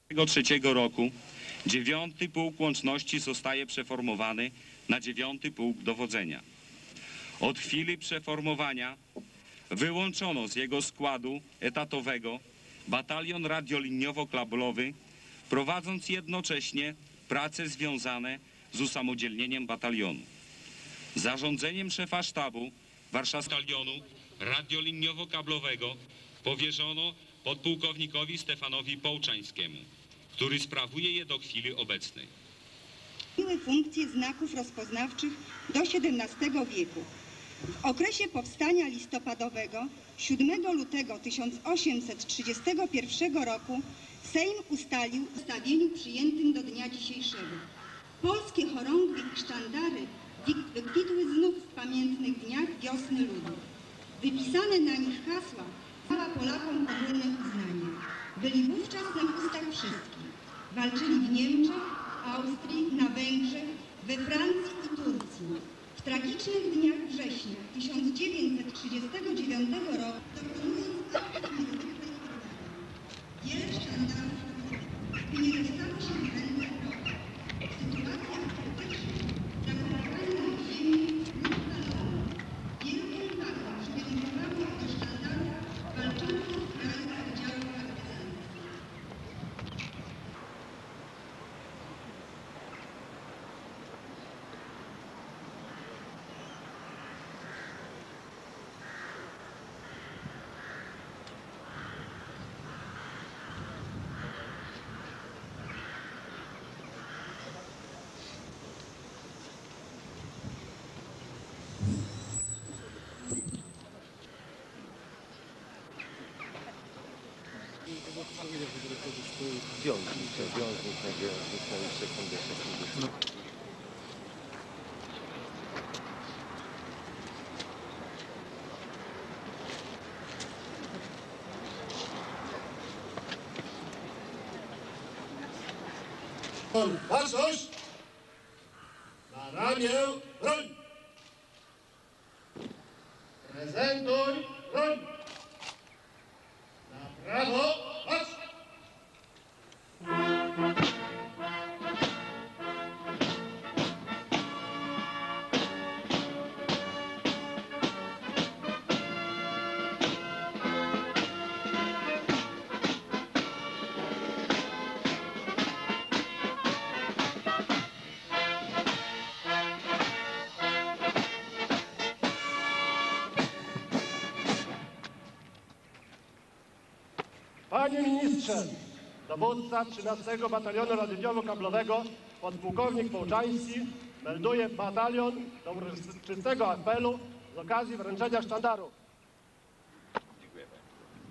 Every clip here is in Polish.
2003 roku 9. Pułk Łączności zostaje przeformowany na 9. Pułk Dowodzenia. Od chwili przeformowania wyłączono z jego składu etatowego batalion radioliniowo-kablowy, prowadząc jednocześnie prace związane z usamodzielnieniem batalionu. Zarządzeniem szefa sztabu warszawskiego batalionu radioliniowo-kablowego powierzono podpułkownikowi Stefanowi Połczańskiemu, który sprawuje je do chwili obecnej. Pełniły funkcje znaków rozpoznawczych do XVII wieku. W okresie powstania listopadowego 7 lutego 1831 roku Sejm ustalił w ustawieniu przyjętym do dnia dzisiejszego. Polskie chorągwie i sztandary wykwitły znów w pamiętnych dniach wiosny ludu. Wypisane na nich hasła dała Polakom ogólne uznanie. Byli wówczas na ustach wszystkich. Walczyli w Niemczech, Austrii, na Węgrzech, we Francji i Turcji. W tragicznych dniach września 1939 roku dokonując wiele sztandarów nie dostało się w ręce wroga. Sytuacja krytyczna zakopawana na ziemi lub balonu. Wielką uwagę przywiązywano do sztandarów walczących w krajach oddziałów partyzantów. Baczność! Na ramię broń! Prezentuj broń! Na prawo patrz! Panie ministrze, dowódca 13 Batalionu Radiowo-Kablowego podpułkownik Połczański melduje batalion do uroczystego apelu z okazji wręczenia sztandaru. Dziękuję bardzo.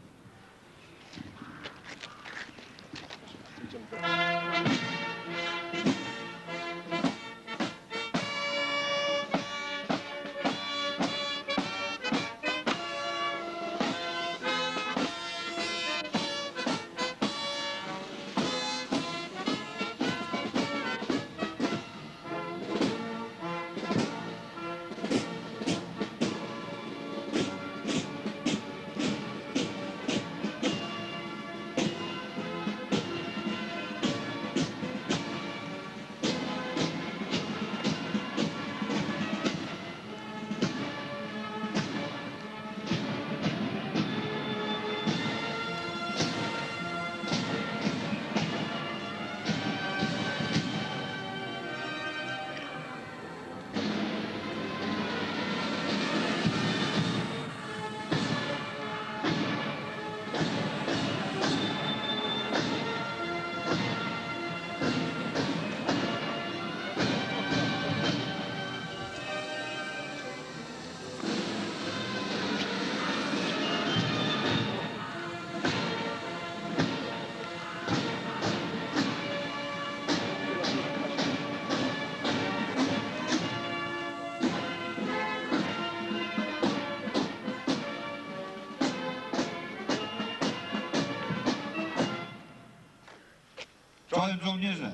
Czołem żołnierze!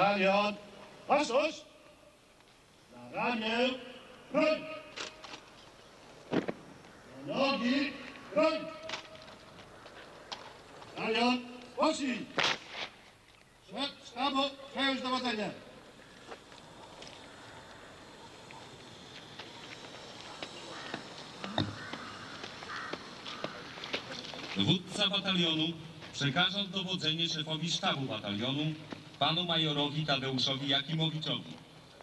Batalion, baczność! Na ramię broń! Gotowi, broń! Batalion, spocznij! Szef sztabu, przejąć dowodzenie. Dowódca batalionu przekaże dowodzenie szefowi sztabu batalionu, panu majorowi Tadeuszowi Jakimowiczowi.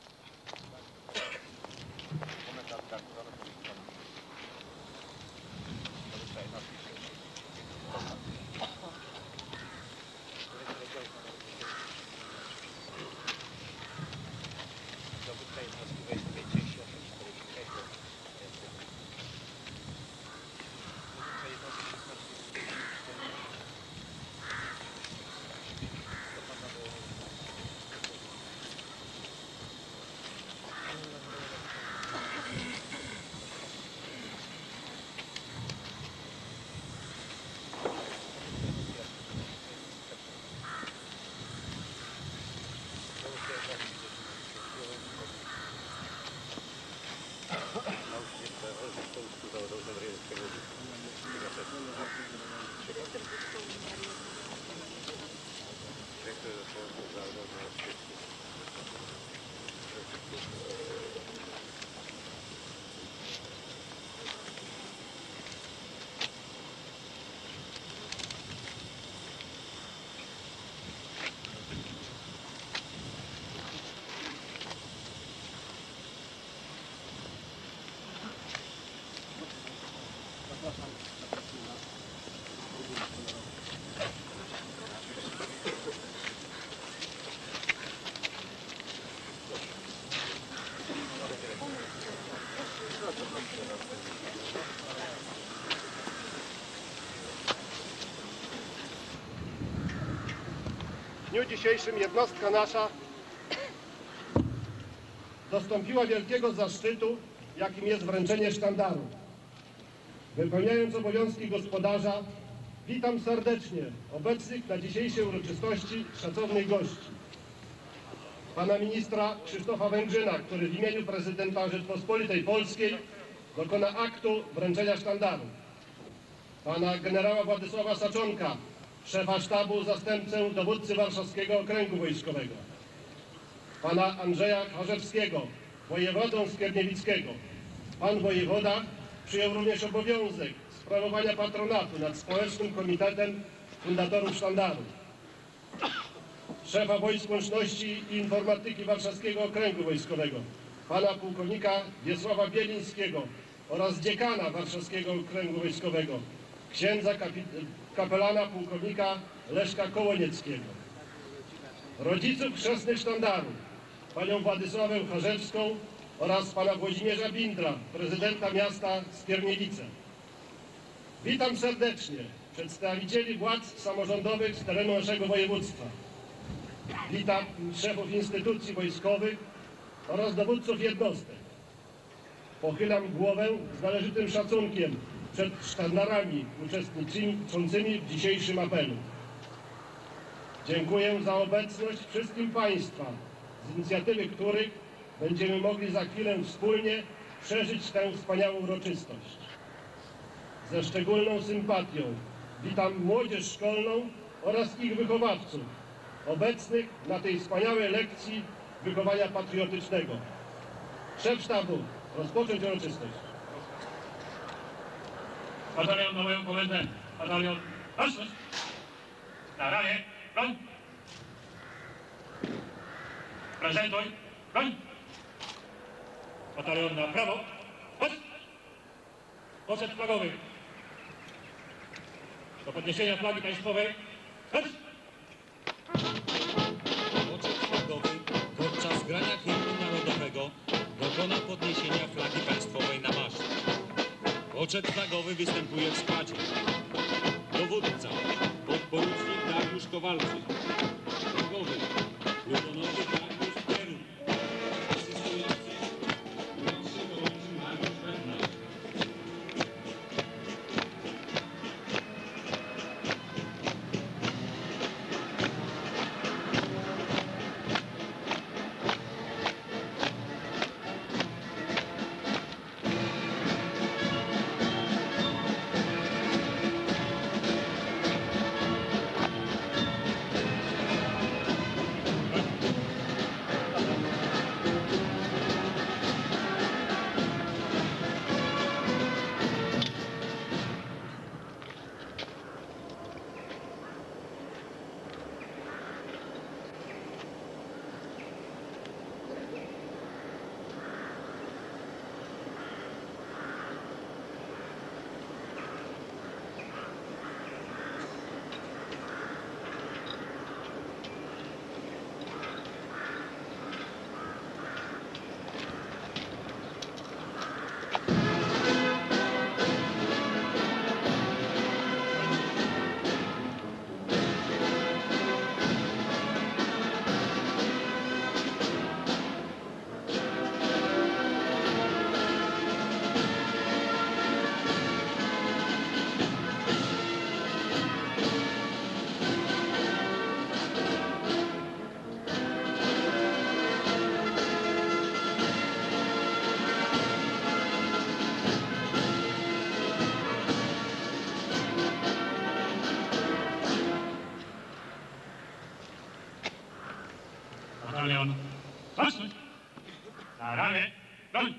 W dniu dzisiejszym jednostka nasza dostąpiła wielkiego zaszczytu, jakim jest wręczenie sztandaru. Wypełniając obowiązki gospodarza, witam serdecznie obecnych na dzisiejszej uroczystości szacownych gości. Pana ministra Krzysztofa Węgrzyna, który w imieniu prezydenta Rzeczpospolitej Polskiej dokona aktu wręczenia sztandaru. Pana generała Władysława Saczonka, szefa sztabu, zastępcę dowódcy Warszawskiego Okręgu Wojskowego. Pana Andrzeja Harzewskiego, wojewodę Skierniewickiego. Pan wojewoda przyjął również obowiązek sprawowania patronatu nad Społecznym Komitetem Fundatorów Sztandaru. Szefa Wojsk Łączności i Informatyki Warszawskiego Okręgu Wojskowego, pana pułkownika Wiesława Bielińskiego oraz dziekana Warszawskiego Okręgu Wojskowego, księdza kapelana pułkownika Leszka Kołonieckiego. Rodziców chrzestnych sztandaru, panią Władysławę Harzewską oraz pana Włodzimierza Bindra, prezydenta miasta Skierniewice. Witam serdecznie przedstawicieli władz samorządowych z terenu naszego województwa. Witam szefów instytucji wojskowych oraz dowódców jednostek. Pochylam głowę z należytym szacunkiem przed sztandarami uczestniczącymi w dzisiejszym apelu. Dziękuję za obecność wszystkim Państwa, z inicjatywy których będziemy mogli za chwilę wspólnie przeżyć tę wspaniałą uroczystość. Ze szczególną sympatią witam młodzież szkolną oraz ich wychowawców, obecnych na tej wspaniałej lekcji wychowania patriotycznego. Szef sztabu, rozpocząć uroczystość. Batalion na moją komendę. Batalion, rozpocząć. Na ramię, broń. Prezentuj, broń. Batalion na prawo. Poczet flagowy. Do podniesienia flagi państwowej. Poczet flagowy podczas grania hymnu narodowego dokona podniesienia flagi państwowej na maszt. Poczet flagowy występuje w składzie. Dowódca, podporucznik Dariusz Kowalczyk. Flagowy, plutonowy Dariusz Pierun. Asystujący, młodszy dołączy Mariusz Bednarz. Batalion. Baczność! Na ramię. Broń!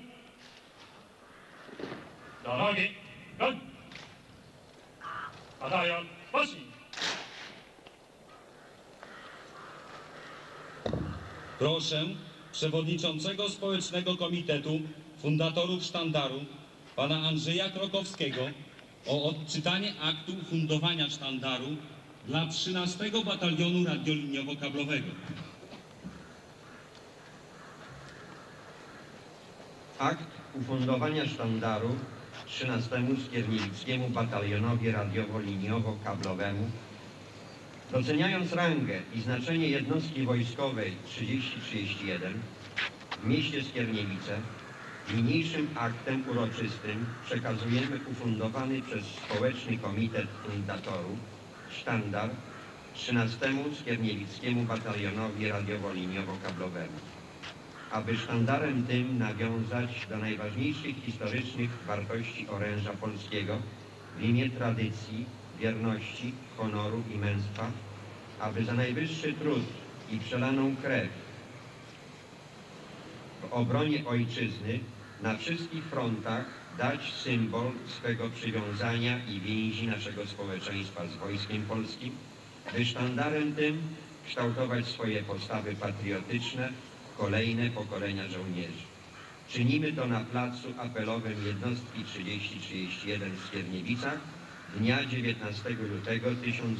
Do nogi. Broń! Batalion. Pocznij! Proszę przewodniczącego Społecznego Komitetu Fundatorów Sztandaru, pana Andrzeja Krokowskiego, o odczytanie aktu ufundowania sztandaru dla 13 Batalionu Radioliniowo-Kablowego. Akt ufundowania sztandaru 13 Skierniewickiemu Batalionowi Radiowo-Liniowo-Kablowemu, doceniając rangę i znaczenie jednostki wojskowej 3031 w mieście Skierniewice, niniejszym aktem uroczystym przekazujemy ufundowany przez Społeczny Komitet Fundatorów sztandar 13 Skierniewickiemu Batalionowi Radiowo-Liniowo-Kablowemu, aby sztandarem tym nawiązać do najważniejszych historycznych wartości oręża polskiego w imię tradycji, wierności, honoru i męstwa, aby za najwyższy trud i przelaną krew w obronie ojczyzny na wszystkich frontach dać symbol swego przywiązania i więzi naszego społeczeństwa z Wojskiem Polskim, by sztandarem tym kształtować swoje postawy patriotyczne kolejne pokolenia żołnierzy. Czynimy to na placu apelowym jednostki 3031 w Skierniewicach dnia 19 lutego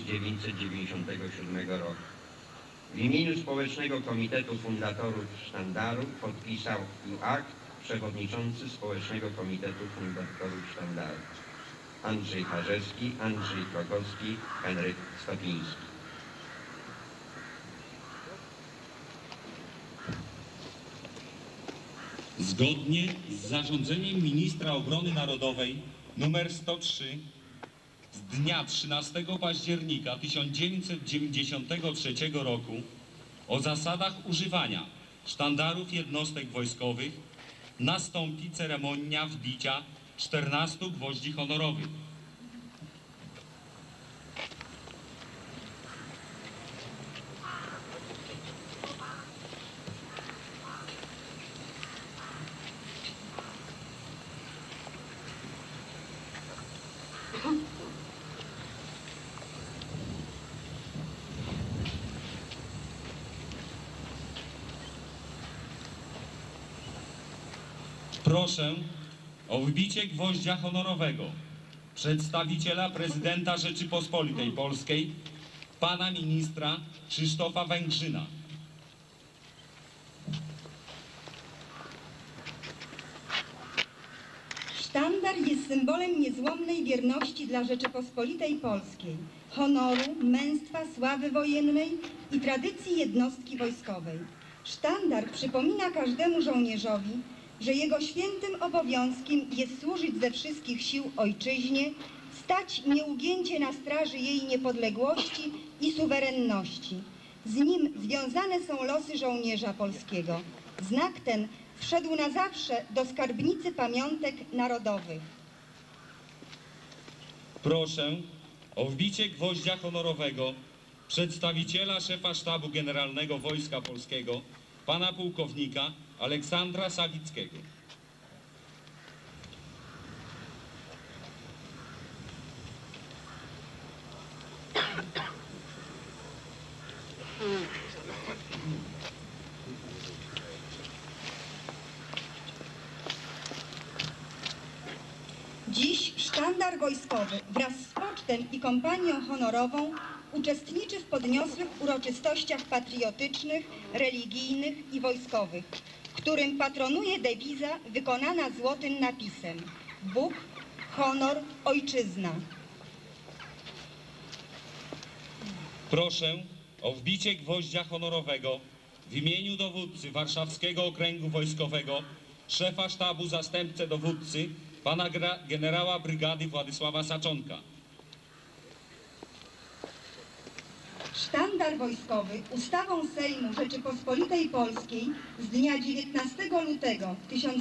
1997 roku. W imieniu Społecznego Komitetu Fundatorów Sztandaru podpisał i akt przewodniczący Społecznego Komitetu Fundatorów Sztandaru Andrzej Harzewski, Andrzej Krokowski, Henryk Stopiński. Zgodnie z zarządzeniem ministra obrony narodowej nr 103 z dnia 13 października 1993 roku o zasadach używania sztandarów jednostek wojskowych nastąpi ceremonia wbicia 14 gwoździ honorowych. Proszę o wbicie gwoździa honorowego przedstawiciela prezydenta Rzeczypospolitej Polskiej, pana ministra Krzysztofa Węgrzyna. Sztandar jest symbolem niezłomnej wierności dla Rzeczypospolitej Polskiej, honoru, męstwa, sławy wojennej i tradycji jednostki wojskowej. Sztandar przypomina każdemu żołnierzowi, że jego świętym obowiązkiem jest służyć ze wszystkich sił ojczyźnie, stać nieugięcie na straży jej niepodległości i suwerenności. Z nim związane są losy żołnierza polskiego. Znak ten wszedł na zawsze do skarbnicy pamiątek narodowych. Proszę o wbicie gwoździa honorowego przedstawiciela szefa Sztabu Generalnego Wojska Polskiego, pana pułkownika Aleksandra Sawickiego. Dziś sztandar wojskowy wraz z pocztem i kompanią honorową uczestniczy w podniosłych uroczystościach patriotycznych, religijnych i wojskowych, którym patronuje dewiza wykonana złotym napisem: Bóg, honor, ojczyzna. Proszę o wbicie gwoździa honorowego w imieniu dowódcy Warszawskiego Okręgu Wojskowego, szefa sztabu zastępcę dowódcy, pana generała brygady Władysława Saczonka. Sztandar wojskowy ustawą Sejmu Rzeczypospolitej Polskiej z dnia 19 lutego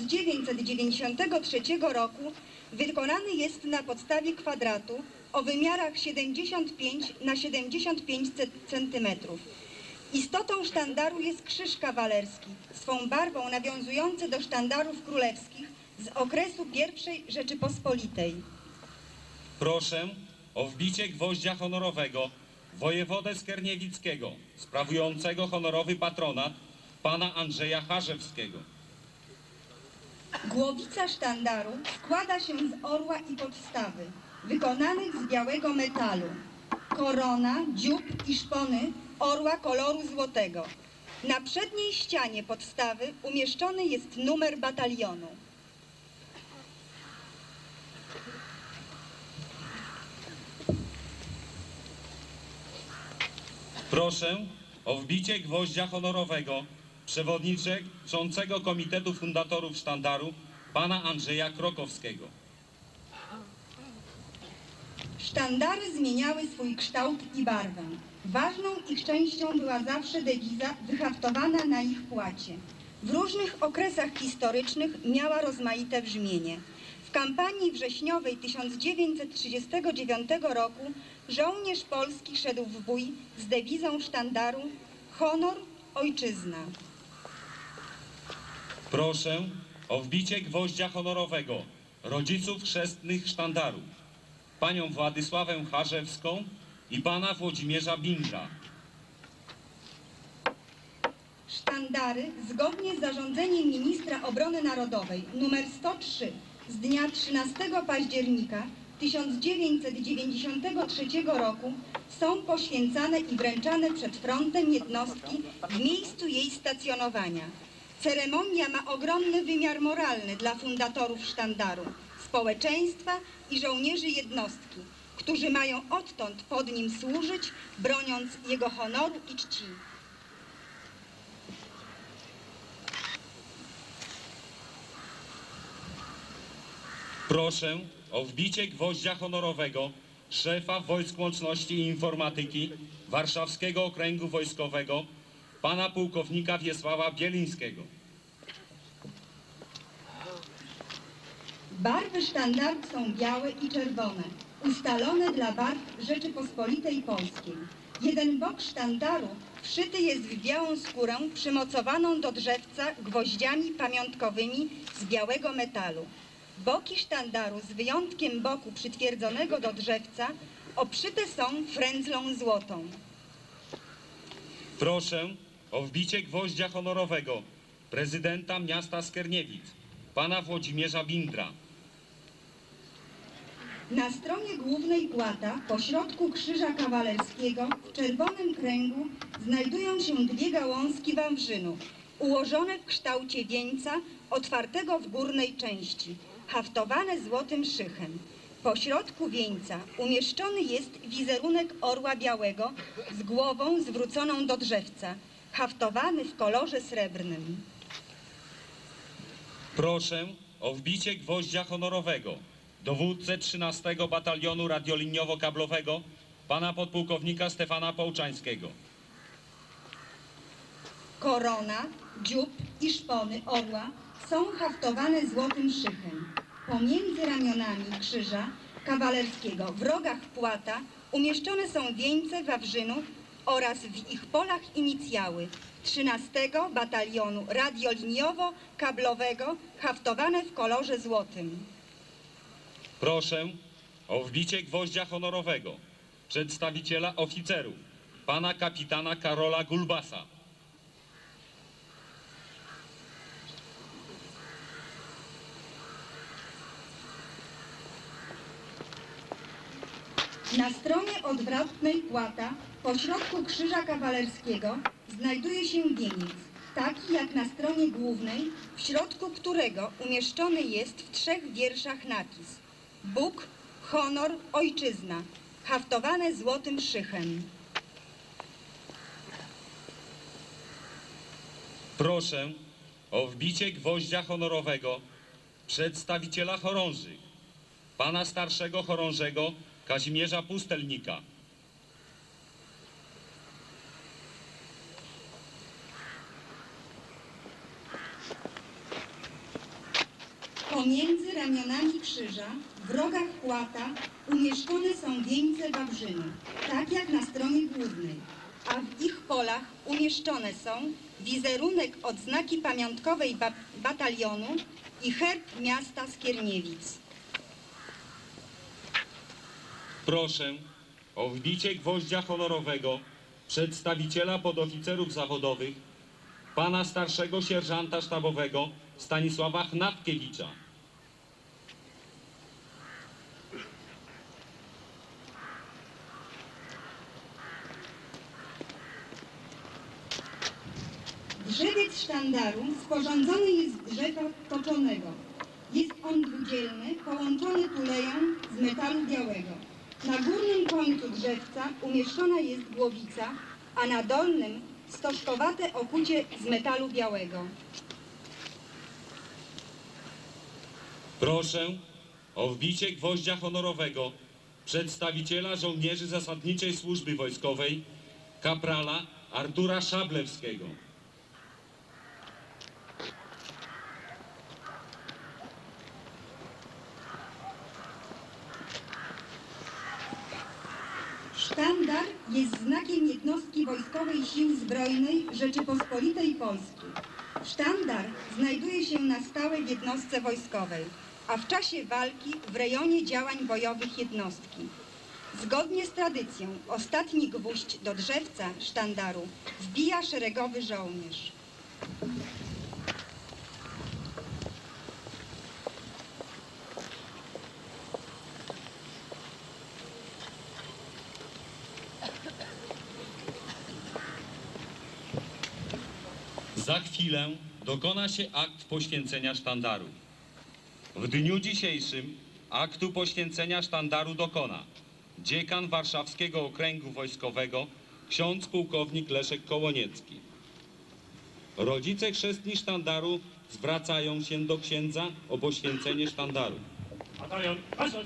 1993 roku wykonany jest na podstawie kwadratu o wymiarach 75 na 75 cm. Istotą sztandaru jest krzyż kawalerski, swą barwą nawiązujący do sztandarów królewskich z okresu I Rzeczypospolitej. Proszę o wbicie gwoździa honorowego wojewodę skierniewickiego, sprawującego honorowy patronat, pana Andrzeja Harzewskiego. Głowica sztandaru składa się z orła i podstawy, wykonanych z białego metalu. Korona, dziób i szpony orła koloru złotego. Na przedniej ścianie podstawy umieszczony jest numer batalionu. Proszę o wbicie gwoździa honorowego przewodniczącego Komitetu Fundatorów Sztandaru, pana Andrzeja Krokowskiego. Sztandary zmieniały swój kształt i barwę. Ważną ich częścią była zawsze dewiza wyhaftowana na ich płacie. W różnych okresach historycznych miała rozmaite brzmienie. W kampanii wrześniowej 1939 roku żołnierz polski szedł w bój z dewizą sztandaru Honor, Ojczyzna. Proszę o wbicie gwoździa honorowego rodziców chrzestnych sztandaru, panią Władysławę Harzewską i pana Włodzimierza Bindra. Sztandary, zgodnie z zarządzeniem ministra obrony narodowej nr 103 z dnia 13 października 1993 roku, są poświęcane i wręczane przed frontem jednostki w miejscu jej stacjonowania. Ceremonia ma ogromny wymiar moralny dla fundatorów sztandaru, społeczeństwa i żołnierzy jednostki, którzy mają odtąd pod nim służyć, broniąc jego honoru i czci. Proszę o wbicie gwoździa honorowego szefa Wojsk Łączności i Informatyki Warszawskiego Okręgu Wojskowego, pana pułkownika Wiesława Bielińskiego. Barwy sztandaru są białe i czerwone, ustalone dla barw Rzeczypospolitej Polskiej. Jeden bok sztandaru wszyty jest w białą skórę przymocowaną do drzewca gwoździami pamiątkowymi z białego metalu. Boki sztandaru, z wyjątkiem boku przytwierdzonego do drzewca, obszyte są frędzlą złotą. Proszę o wbicie gwoździa honorowego prezydenta miasta Skierniewic, pana Włodzimierza Bindra. Na stronie głównej płata, pośrodku krzyża kawalerskiego, w czerwonym kręgu znajdują się dwie gałązki wawrzynu, ułożone w kształcie wieńca, otwartego w górnej części, haftowane złotym szychem. Po środku wieńca umieszczony jest wizerunek orła białego z głową zwróconą do drzewca, haftowany w kolorze srebrnym. Proszę o wbicie gwoździa honorowego dowódcę 13 Batalionu Radioliniowo-Kablowego, pana podpułkownika Stefana Połczańskiego. Korona, dziób i szpony orła są haftowane złotym szychem. Pomiędzy ramionami krzyża kawalerskiego w rogach płata umieszczone są wieńce wawrzynów oraz w ich polach inicjały 13 Batalionu Radioliniowo-Kablowego, haftowane w kolorze złotym. Proszę o wbicie gwoździa honorowego przedstawiciela oficerów, pana kapitana Karola Gulbasa. Na stronie odwrotnej płata, pośrodku krzyża kawalerskiego, znajduje się wieniec, taki jak na stronie głównej, w środku którego umieszczony jest w 3 wierszach napis: Bóg, honor, ojczyzna, haftowane złotym szychem. Proszę o wbicie gwoździa honorowego przedstawiciela chorąży, pana starszego chorążego Kazimierza Pustelnika. Pomiędzy ramionami krzyża, w rogach płata, umieszczone są wieńce wawrzynu, tak jak na stronie głównej, a w ich polach umieszczone są wizerunek odznaki pamiątkowej batalionu i herb miasta Skierniewic. Proszę o wbicie gwoździa honorowego przedstawiciela podoficerów zawodowych, pana starszego sierżanta sztabowego Stanisława Chnapkiewicza. Drzewiec sztandaru sporządzony jest z drzewa toczonego. Jest on dwudzielny, połączony tuleją z metalu białego. Na górnym końcu drzewca umieszczona jest głowica, a na dolnym stożkowate okucie z metalu białego. Proszę o wbicie gwoździa honorowego przedstawiciela żołnierzy zasadniczej służby wojskowej, kaprala Artura Szablewskiego. Sztandar jest znakiem jednostki wojskowej Sił Zbrojnej Rzeczypospolitej Polskiej. Sztandar znajduje się na stałe w jednostce wojskowej, a w czasie walki w rejonie działań bojowych jednostki. Zgodnie z tradycją ostatni gwóźdź do drzewca sztandaru wbija szeregowy żołnierz. Za chwilę dokona się akt poświęcenia sztandaru. W dniu dzisiejszym aktu poświęcenia sztandaru dokona dziekan Warszawskiego Okręgu Wojskowego, ksiądz pułkownik Leszek Kołoniecki. Rodzice chrzestni sztandaru zwracają się do księdza o poświęcenie sztandaru. Batalion, patrzeć!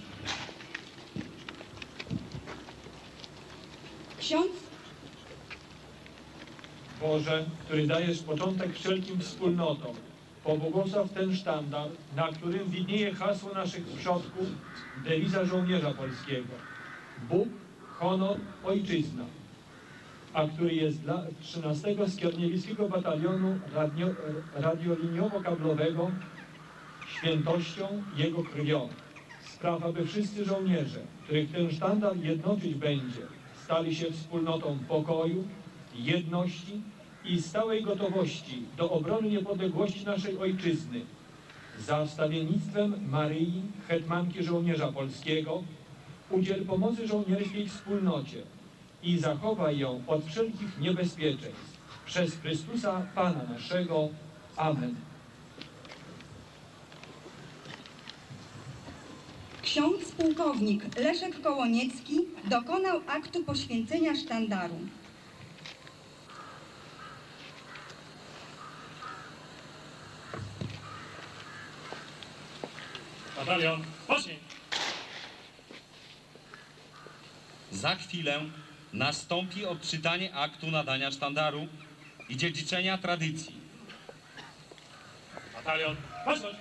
Ksiądz Boże, który dajesz początek wszelkim wspólnotom, pobłogosław ten sztandar, na którym widnieje hasło naszych przodków, dewiza żołnierza polskiego. Bóg, honor, ojczyzna. A który jest dla 13 Skierniewickiego Batalionu radioliniowo-kablowego świętością jego krwią. Sprawa, by wszyscy żołnierze, których ten sztandar jednoczyć będzie, stali się wspólnotą pokoju, jedności i stałej gotowości do obrony niepodległości naszej ojczyzny, za wstawiennictwem Maryi, hetmanki żołnierza polskiego, udziel pomocy żołnierskiej wspólnocie i zachowaj ją od wszelkich niebezpieczeństw. Przez Chrystusa Pana naszego. Amen. ksiądz pułkownik Leszek Kołoniecki dokonał aktu poświęcenia sztandaru. Batalion, pocznij! Za chwilę nastąpi odczytanie aktu nadania sztandaru i dziedziczenia tradycji. Batalion, patrzeć!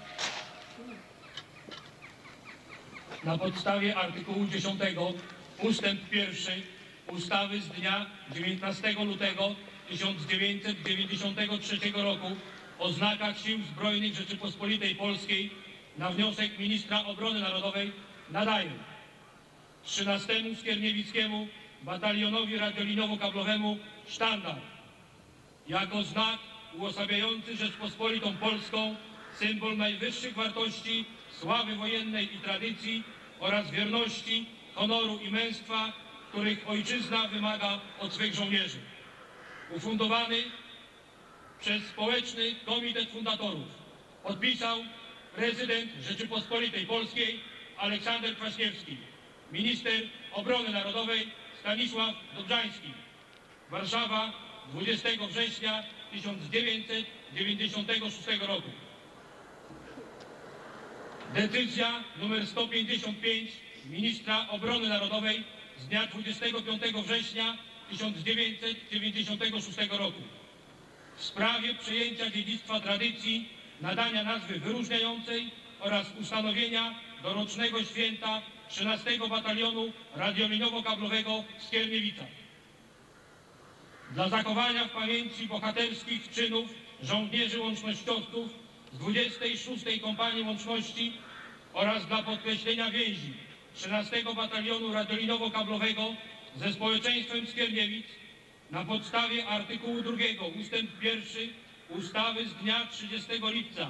Na podstawie artykułu 10 ustęp 1 ustawy z dnia 19 lutego 1993 roku o znakach Sił Zbrojnych Rzeczypospolitej Polskiej na wniosek ministra obrony narodowej nadaję 13 Skierniewickiemu Batalionowi Radioliniowo-Kablowemu sztandar jako znak uosabiający Rzeczpospolitą Polską, symbol najwyższych wartości, sławy wojennej i tradycji oraz wierności, honoru i męstwa, których ojczyzna wymaga od swych żołnierzy. Ufundowany przez Społeczny Komitet Fundatorów podpisał prezydent Rzeczypospolitej Polskiej Aleksander Kwaśniewski, minister obrony narodowej Stanisław Dobrzański. Warszawa, 20 września 1996 roku. Decyzja nr 155 ministra obrony narodowej z dnia 25 września 1996 roku w sprawie przejęcia dziedzictwa tradycji, nadania nazwy wyróżniającej oraz ustanowienia dorocznego święta 13 Batalionu Radioliniowo-Kablowego w Skierniewicach. dla zachowania w pamięci bohaterskich czynów żołnierzy łącznościowców z 26. Kompanii Łączności oraz dla podkreślenia więzi 13 Batalionu Radiolinowo-Kablowego ze społeczeństwem Skierniewic na podstawie artykułu 2 ustęp 1 ustawy z dnia 30 lipca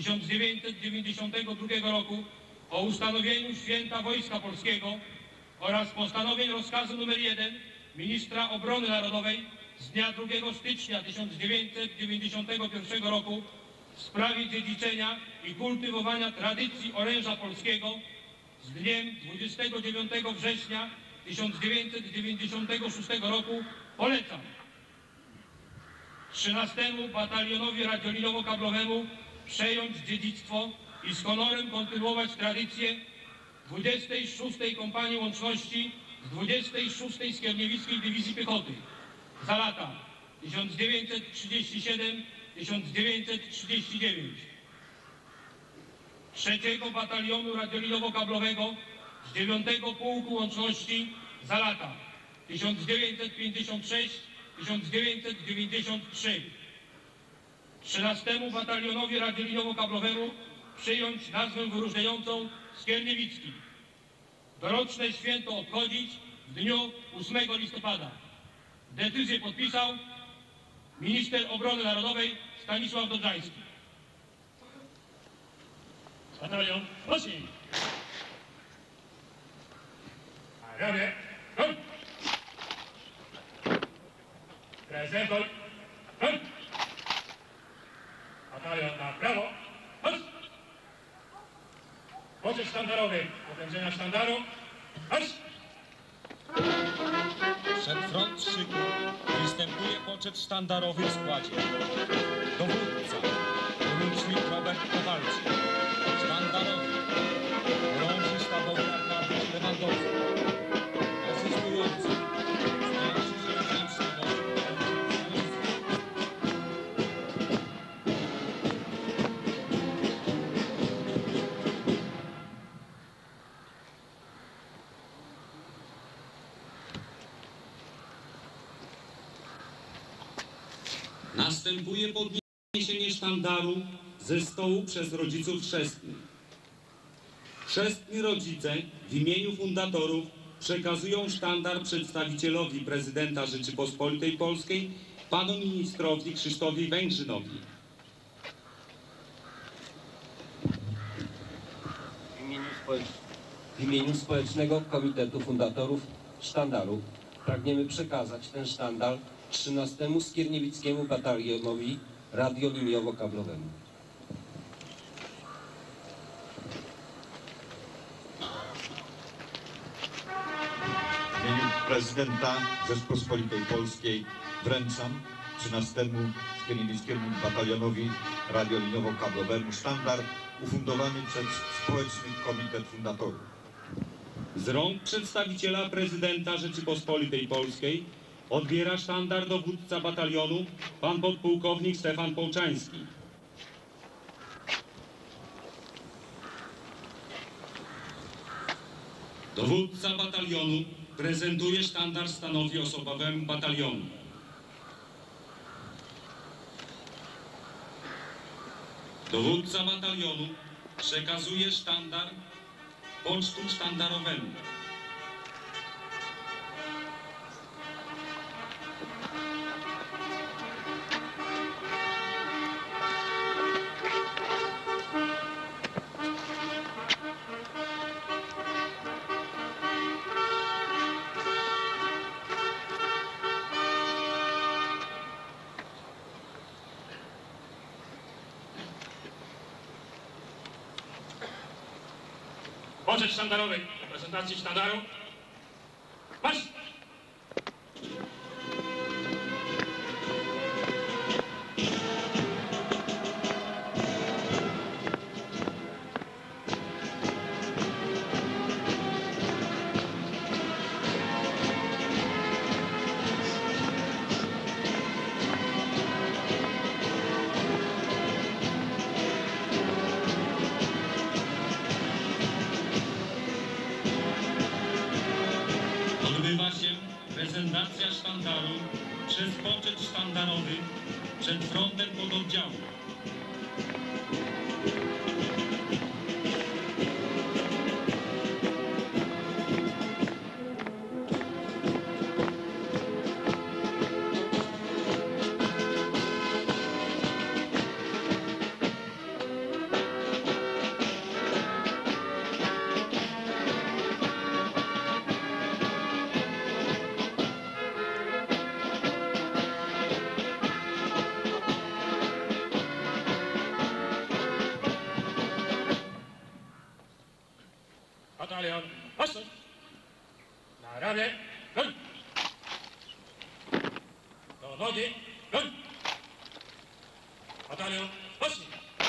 1992 roku o ustanowieniu Święta Wojska Polskiego oraz postanowień rozkazu nr 1 Ministra Obrony Narodowej z dnia 2 stycznia 1991 roku w sprawie dziedziczenia i kultywowania tradycji oręża polskiego z dniem 29 września 1996 roku polecam 13 Batalionowi Radiolinowo-Kablowemu przejąć dziedzictwo i z honorem kontynuować tradycję 26. Kompanii Łączności z 26. Skierniewickiej Dywizji Piechoty za lata 1937-1939, 3 Batalionu Radiolinowo-Kablowego z 9 Pułku Łączności za lata 1956-1993, 13 Batalionowi Radiolinowo-Kablowemu przyjąć nazwę wyróżniającą Skierniewicki. Doroczne święto obchodzić w dniu 8 listopada. Decyzję podpisał minister obrony narodowej Stanisław Dobrzański. Batalion, pocznij! Panowie, koń! Prezent, koń! Batalion na prawo, chodź! Poczet sztandarowy, okrężenia sztandaru, chodź! Przed front szyku występuje poczet sztandarowy w składzie. Dowódca, porucznik Robert Kowalczyk. Sztandarowy, chorąży sztabowy Arkadiusz Lewandowski. Asystujący, starszy sierżant sztabowy Następuje podniesienie sztandaru ze stołu przez rodziców chrzestnych. Chrzestni rodzice w imieniu fundatorów przekazują sztandar przedstawicielowi prezydenta Rzeczypospolitej Polskiej, panu ministrowi Krzysztofowi Węgrzynowi. W imieniu Społecznego Komitetu Fundatorów Sztandaru pragniemy przekazać ten sztandar 13 Skierniewickiemu Batalionowi Radioliniowo-Kablowemu. W imieniu prezydenta Rzeczpospolitej Polskiej wręczam 13 Skierniewickiemu Batalionowi Radioliniowo-Kablowemu sztandar ufundowany przez Społeczny Komitet Fundatorów. Z rąk przedstawiciela prezydenta Rzeczypospolitej Polskiej odbiera sztandar dowódca batalionu, pan podpułkownik Stefan Połczański. Dowódca batalionu prezentuje sztandar stanowi osobowemu batalionu. Dowódca batalionu przekazuje sztandar pocztu sztandarowemu. Poczet sztandarowy do prezentacji sztandaru. Marsz! Odbywa przez poczet sztandarowy przed frontem pododdziału. Batalion, ostro! Na ramię, broń! Do nogi, broń! Batalion, ostro!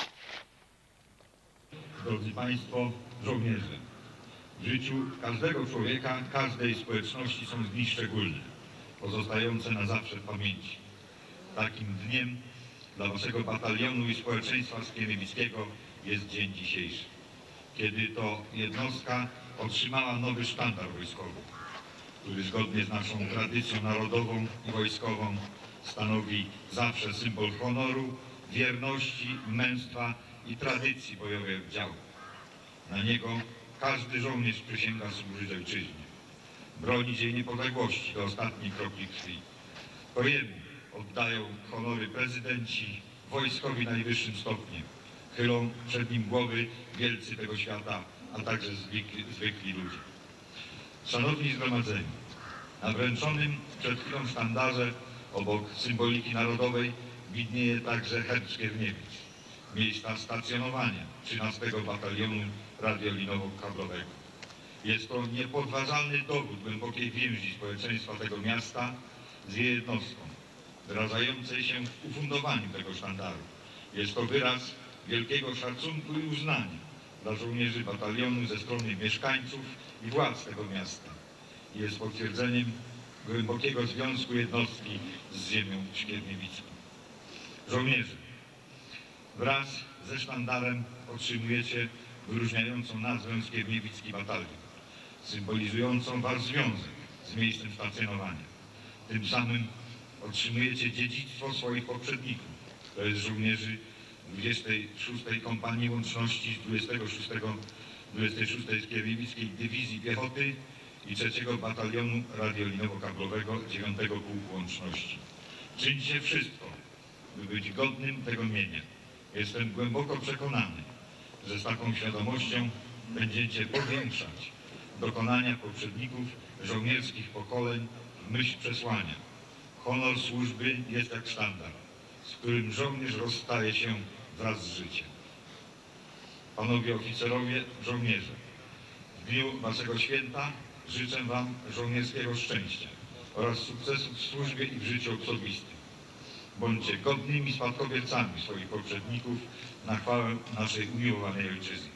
Drodzy Państwo, żołnierze, w życiu każdego człowieka, każdej społeczności są dni szczególne, pozostające na zawsze w pamięci. Takim dniem dla Waszego batalionu i społeczeństwa skierniewickiego jest dzień dzisiejszy, kiedy to jednostka otrzymała nowy sztandar wojskowy, który zgodnie z naszą tradycją narodową i wojskową stanowi zawsze symbol honoru, wierności, męstwa i tradycji bojowej oddziału. Na niego każdy żołnierz przysięga służyć ojczyźnie, bronić jej niepodległości do ostatniej kropli krwi. To jemu oddają honory prezydenci, wojskowi najwyższym stopniem. Chylą przed nim głowy wielcy tego świata, a także zwykli ludzie. Szanowni zgromadzeni, na wręczonym przed chwilą sztandarze obok symboliki narodowej widnieje także herb Skierniewic, miejsca stacjonowania 13 Batalionu Radiolinowo-Kablowego. Jest to niepodważalny dowód głębokiej więzi społeczeństwa tego miasta z jej jednostką, wyrażającej się w ufundowaniu tego sztandaru. Jest to wyraz wielkiego szacunku i uznania dla żołnierzy batalionu ze strony mieszkańców i władz tego miasta. Jest potwierdzeniem głębokiego związku jednostki z ziemią skierniewicką. Żołnierze, wraz ze sztandarem otrzymujecie wyróżniającą nazwę Skierniewicki Batalion, symbolizującą wasz związek z miejscem stacjonowania. Tym samym otrzymujecie dziedzictwo swoich poprzedników, to jest żołnierzy 26. Kompanii Łączności z 26. Skierniewickiej Dywizji Piechoty i 3. Batalionu Radiolinowo-Kablowego 9. Pułku Łączności. Czyńcie wszystko, by być godnym tego mienia. Jestem głęboko przekonany, że z taką świadomością będziecie powiększać dokonania poprzedników żołnierskich pokoleń w myśl przesłania. Honor służby jest jak sztandar, z którym żołnierz rozstaje się wraz z życiem. Panowie oficerowie, żołnierze, w dniu waszego święta życzę wam żołnierskiego szczęścia oraz sukcesów w służbie i w życiu osobistym. Bądźcie godnymi spadkobiercami swoich poprzedników na chwałę naszej umiłowanej ojczyzny.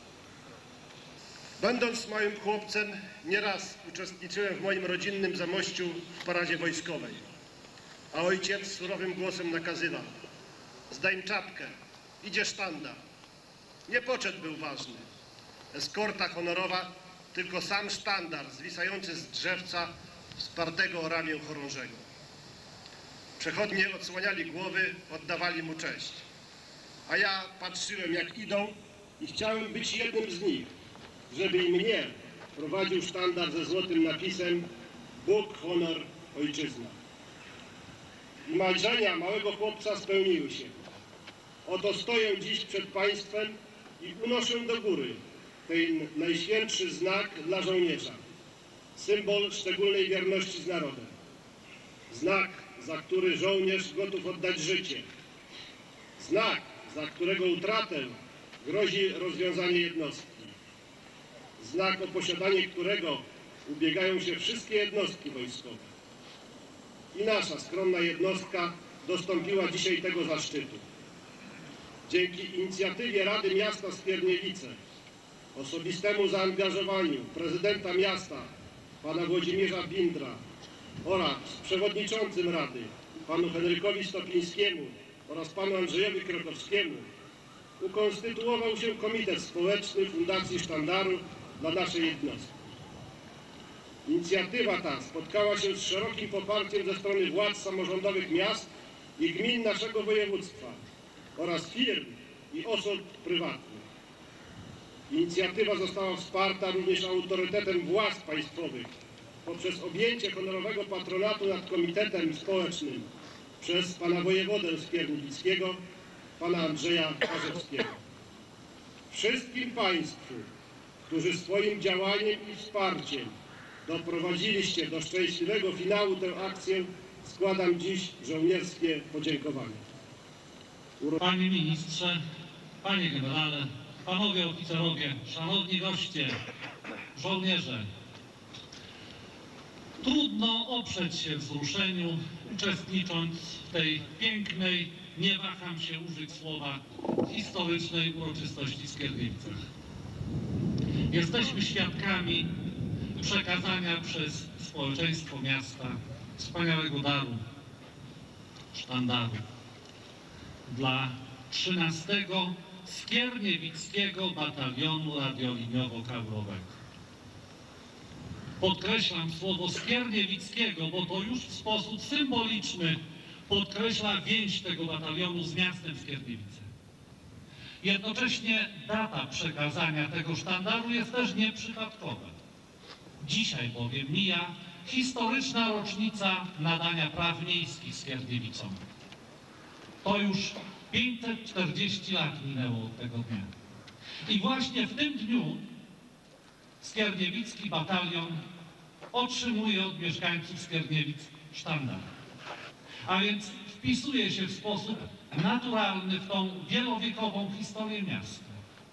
Będąc małym chłopcem, nieraz uczestniczyłem w moim rodzinnym Zamościu w paradzie wojskowej, a ojciec surowym głosem nakazywał: zdejm czapkę, idzie sztandar. Nie poczet był ważny, eskorta honorowa, tylko sam sztandar zwisający z drzewca wspartego o ramię chorążego. Przechodnie odsłaniali głowy, oddawali mu cześć, a ja patrzyłem, jak idą, i chciałem być jednym z nich, żeby i mnie prowadził sztandar ze złotym napisem Bóg, honor, ojczyzna. I marzenia małego chłopca spełniły się. Oto stoję dziś przed państwem i unoszę do góry ten najświętszy znak dla żołnierza. Symbol szczególnej wierności z narodem. Znak, za który żołnierz gotów oddać życie. Znak, za którego utratę grozi rozwiązanie jednostki. Znak, o posiadanie którego ubiegają się wszystkie jednostki wojskowe. I nasza skromna jednostka dostąpiła dzisiaj tego zaszczytu. Dzięki inicjatywie Rady Miasta Skierniewice, osobistemu zaangażowaniu prezydenta miasta, pana Włodzimierza Bindra, oraz przewodniczącym Rady, panu Henrykowi Stopińskiemu oraz panu Andrzejowi Krokowskiemu, ukonstytuował się Komitet Społeczny Fundacji Sztandaru dla naszej jednostki. Inicjatywa ta spotkała się z szerokim poparciem ze strony władz samorządowych miast i gmin naszego województwa oraz firm i osób prywatnych. Inicjatywa została wsparta również autorytetem władz państwowych poprzez objęcie honorowego patronatu nad komitetem społecznym przez pana wojewodę skierniewickiego, pana Andrzeja Parzewskiego. Wszystkim państwu, którzy swoim działaniem i wsparciem doprowadziliście do szczęśliwego finału tę akcję, składam dziś żołnierskie podziękowania. Panie ministrze, panie generale, panowie oficerowie, szanowni goście, żołnierze. Trudno oprzeć się wzruszeniu, uczestnicząc w tej pięknej, nie waham się użyć słowa, historycznej uroczystości w Skierniewicach. Jesteśmy świadkami przekazania przez społeczeństwo miasta wspaniałego daru, sztandaru dla 13. Skierniewickiego Batalionu Radioliniowo-Kaurowego. Podkreślam słowo skierniewickiego, bo to już w sposób symboliczny podkreśla więź tego batalionu z miastem Skierniewice. Jednocześnie data przekazania tego sztandaru jest też nieprzypadkowa. Dzisiaj bowiem mija historyczna rocznica nadania praw miejskich Skierniewicom. To już 540 lat minęło od tego dnia. I właśnie w tym dniu Skierniewicki Batalion otrzymuje od mieszkańców Skierniewic sztandar. A więc wpisuje się w sposób naturalny w tą wielowiekową historię miasta.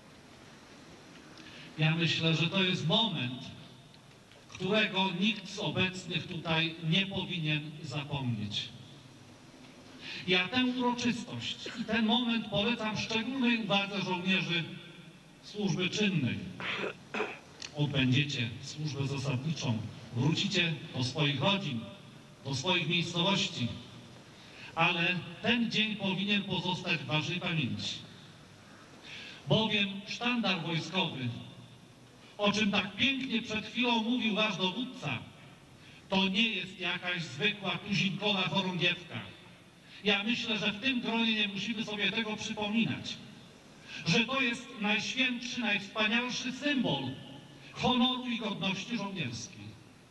Ja myślę, że to jest moment, którego nikt z obecnych tutaj nie powinien zapomnieć. Ja tę uroczystość i ten moment polecam szczególnej uwadze żołnierzy służby czynnej. Odbędziecie służbę zasadniczą, wrócicie do swoich rodzin, do swoich miejscowości, ale ten dzień powinien pozostać w waszej pamięci. Bowiem sztandar wojskowy, o czym tak pięknie przed chwilą mówił wasz dowódca, to nie jest jakaś zwykła tuzinkowa chorągiewka. Ja myślę, że w tym gronie nie musimy sobie tego przypominać, że to jest najświętszy, najwspanialszy symbol honoru i godności żołnierskiej.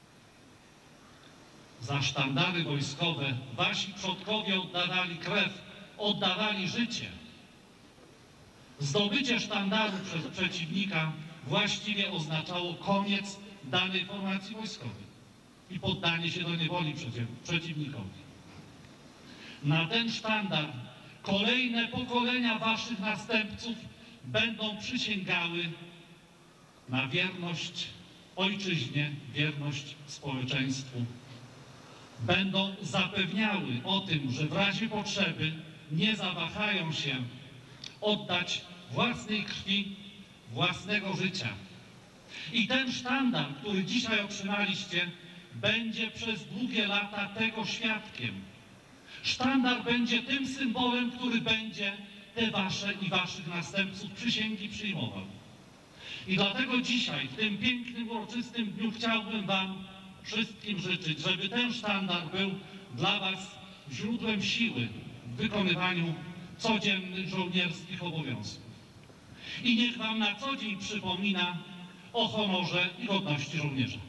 Za sztandary wojskowe wasi przodkowie oddawali krew, oddawali życie. Zdobycie sztandaru przez przeciwnika właściwie oznaczało koniec danej formacji wojskowej i poddanie się do niewoli przeciwnikowi. Na ten sztandar kolejne pokolenia waszych następców będą przysięgały na wierność ojczyźnie, wierność społeczeństwu. Będą zapewniały o tym, że w razie potrzeby nie zawahają się oddać własnej krwi, własnego życia. I ten sztandar, który dzisiaj otrzymaliście, będzie przez długie lata tego świadkiem. Sztandar będzie tym symbolem, który będzie te wasze i waszych następców przysięgi przyjmował. I dlatego dzisiaj, w tym pięknym, uroczystym dniu chciałbym wam wszystkim życzyć, żeby ten sztandar był dla was źródłem siły w wykonywaniu codziennych żołnierskich obowiązków. I niech wam na co dzień przypomina o honorze i godności żołnierza.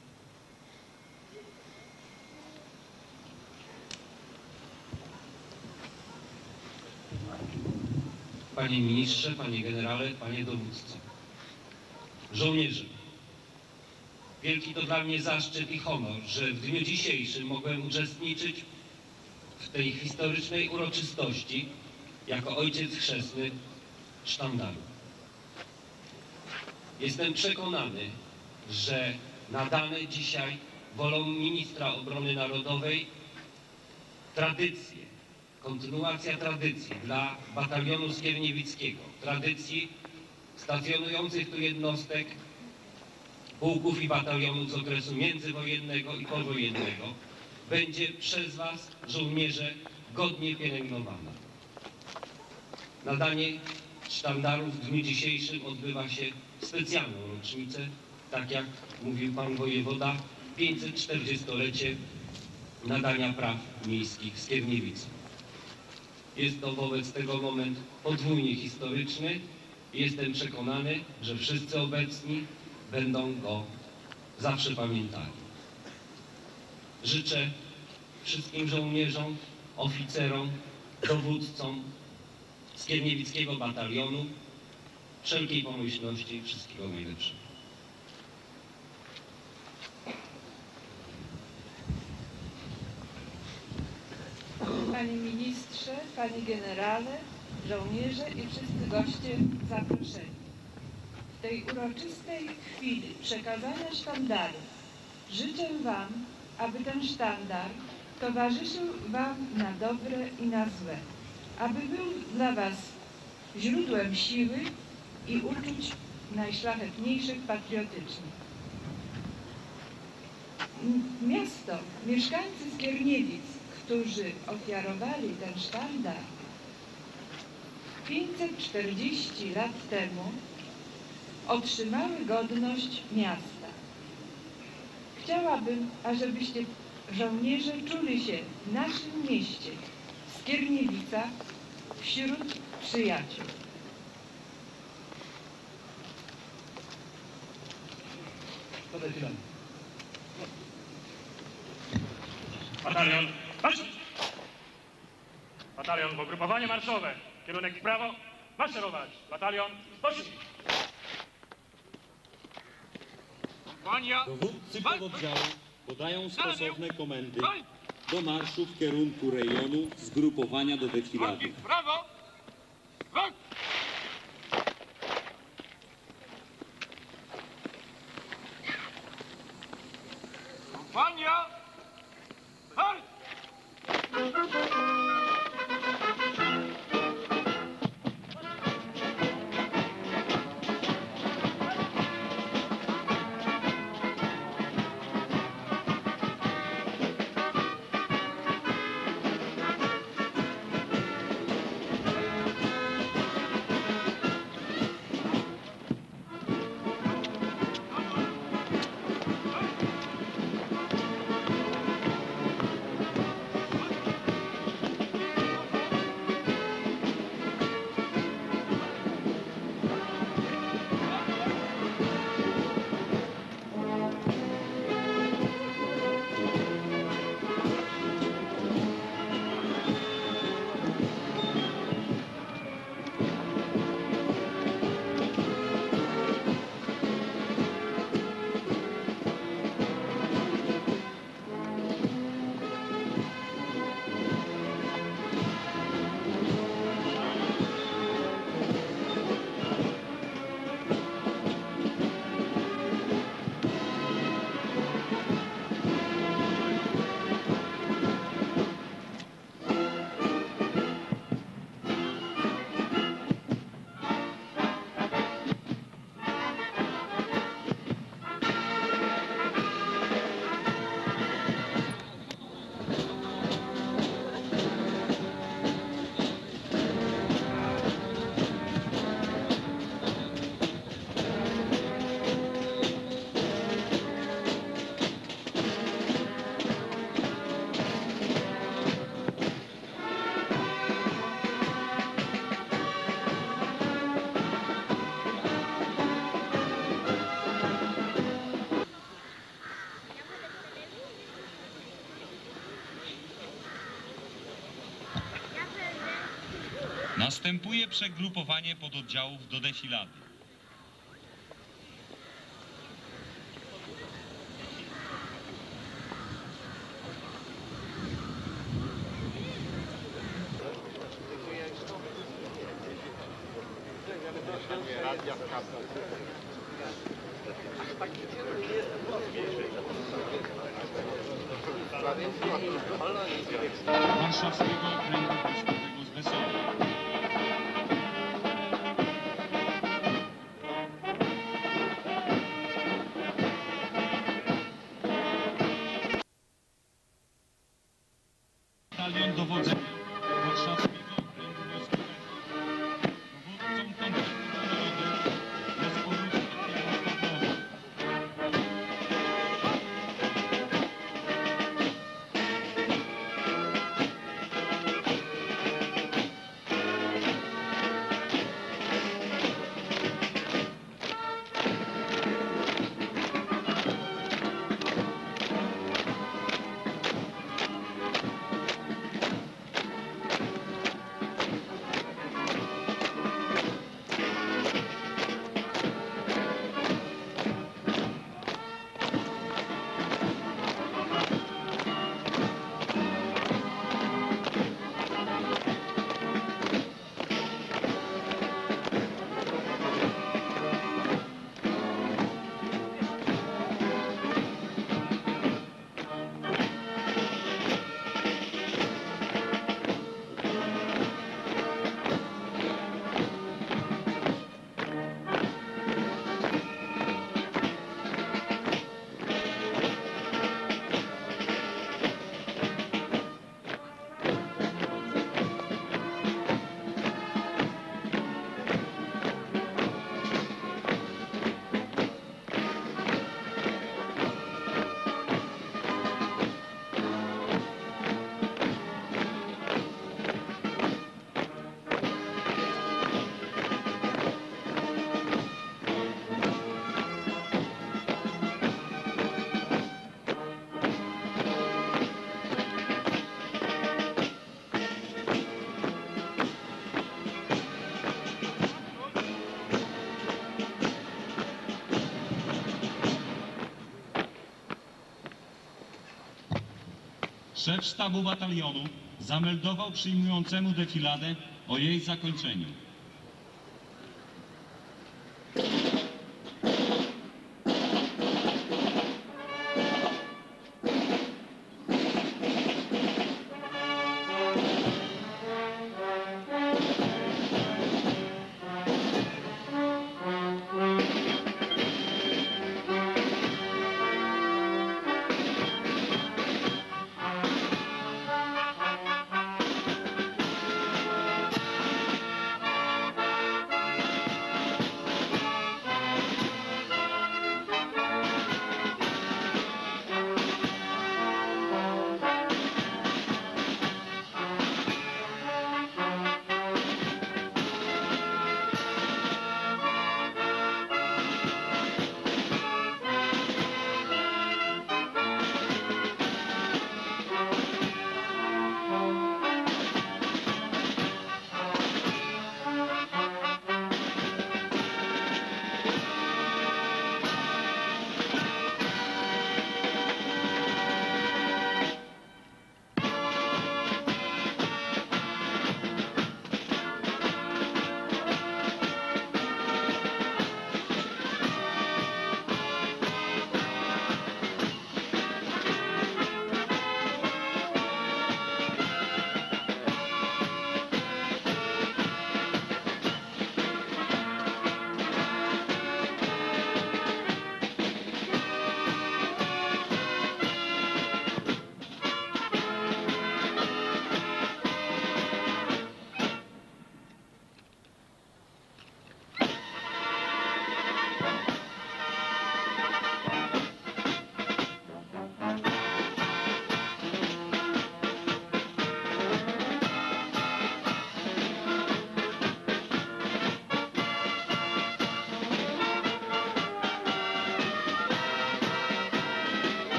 Panie ministrze, panie generale, panie dowódco. Żołnierze, wielki to dla mnie zaszczyt i honor, że w dniu dzisiejszym mogłem uczestniczyć w tej historycznej uroczystości jako ojciec chrzestny sztandaru. Jestem przekonany, że nadane dzisiaj wolą ministra obrony narodowej tradycje, kontynuacja tradycji dla batalionu skierniewickiego, tradycji stacjonujących tu jednostek, pułków i batalionów z okresu międzywojennego i powojennego będzie przez was, żołnierze, godnie pielęgnowana. Nadanie sztandarów w dniu dzisiejszym odbywa się w specjalną rocznicę, tak jak mówił pan wojewoda, 540-lecie nadania praw miejskich Skierniewicy. Jest to wobec tego moment podwójnie historyczny i jestem przekonany, że wszyscy obecni będą go zawsze pamiętali. Życzę wszystkim żołnierzom, oficerom, dowódcom Skierniewickiego Batalionu wszelkiej pomyślności i wszystkiego najlepszego. Panie ministrze, panie generale, żołnierze i wszyscy goście zaproszeni. W tej uroczystej chwili przekazania sztandaru życzę wam, aby ten sztandar towarzyszył wam na dobre i na złe, aby był dla was źródłem siły i uczuć najszlachetniejszych patriotycznych. Miasto, mieszkańcy Skierniewic, którzy ofiarowali ten sztandar 540 lat temu, otrzymały godność miasta. Chciałabym, ażebyście żołnierze czuli się w naszym mieście, w Skierniewicach, wśród przyjaciół. Batalion, marsz! Batalion w ugrupowanie marszowe. Kierunek w prawo, maszerować. Batalion, poszli. Dowódcy pododdziału podają stosowne komendy do marszu w kierunku rejonu zgrupowania do defilady. W prawo! Wok! Kompania! Marsz! Następuje przegrupowanie pododdziałów do defilady. Warszawskiego Okręgu Wojskowego z Wesoła. Batalion dowodzenia Warszawskiego Okręgu Wojskowego. Dowódcą konwentu narodu jest porucznik Jarosław Nowak. szef sztabu batalionu zameldował przyjmującemu defiladę o jej zakończeniu.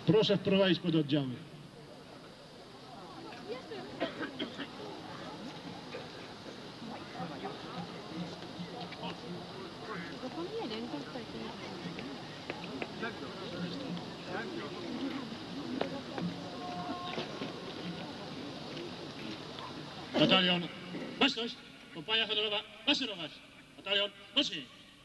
Proszę wprowadzić pododdziały. Batalion, baczność! Kompania honorowa, maszerować! Batalion, mocniej!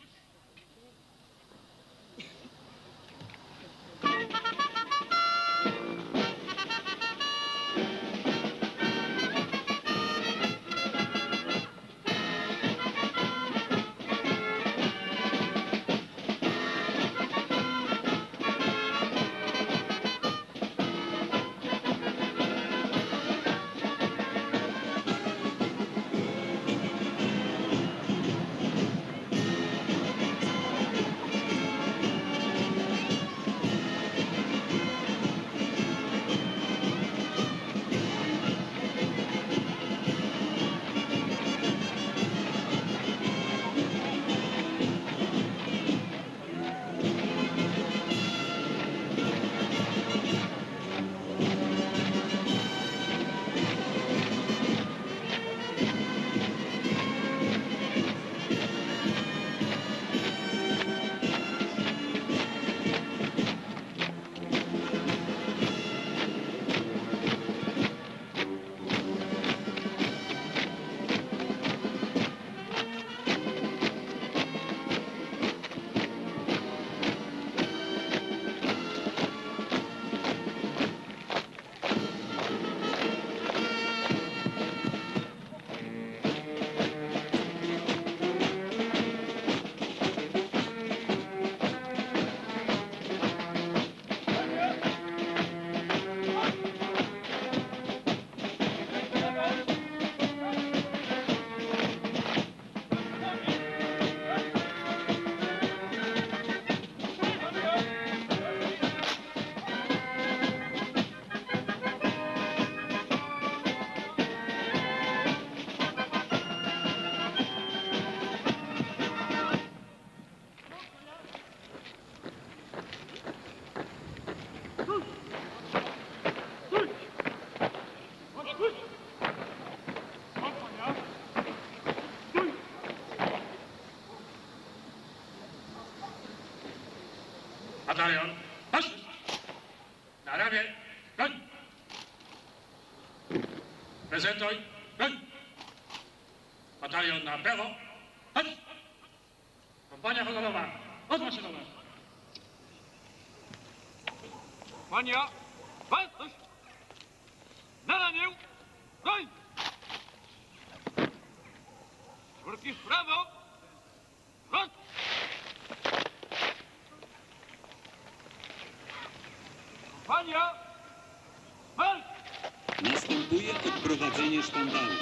Batalion, patrz! Na ramię, broń! Prezentuj, broń! Batalion na prawo, patrz! Kompania honorowa, odmaszerować! Kompania, walcz! Na ramię, broń! Czwórki w prawo, broń! Kompania, walcz! Następuje odprowadzenie sztandaru.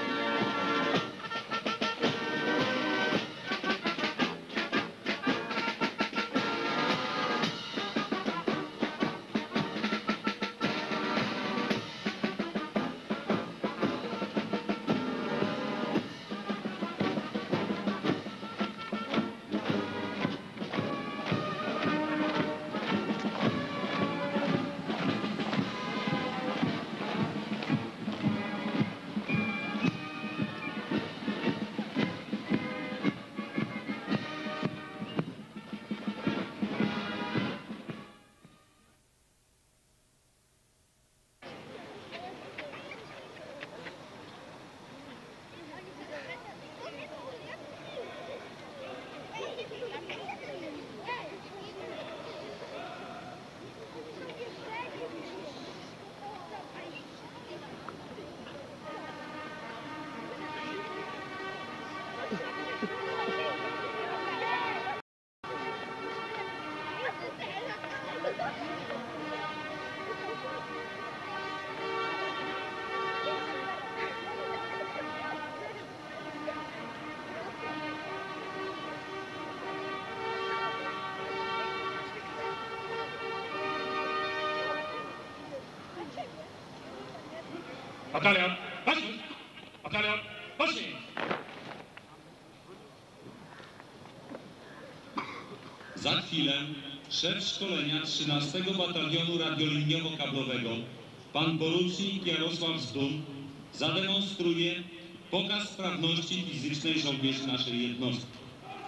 Batalion, patrz! Batalion, pocznij! Za chwilę szef szkolenia 13 Batalionu Radioliniowo-Kablowego, pan porucznik Jarosław Zdun, zademonstruje pokaz sprawności fizycznej żołnierzy naszej jednostki.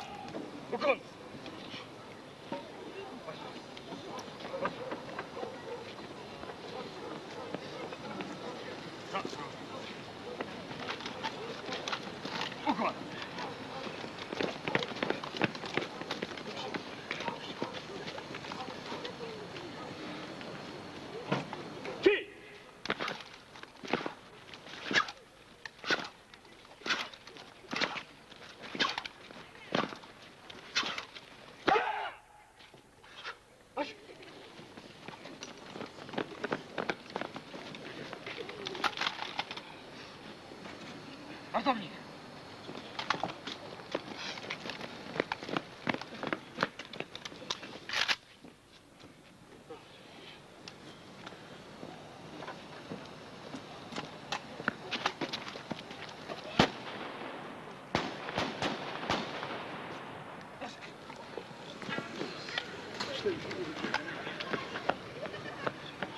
Wartownik!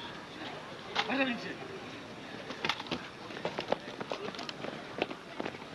Wartownicy!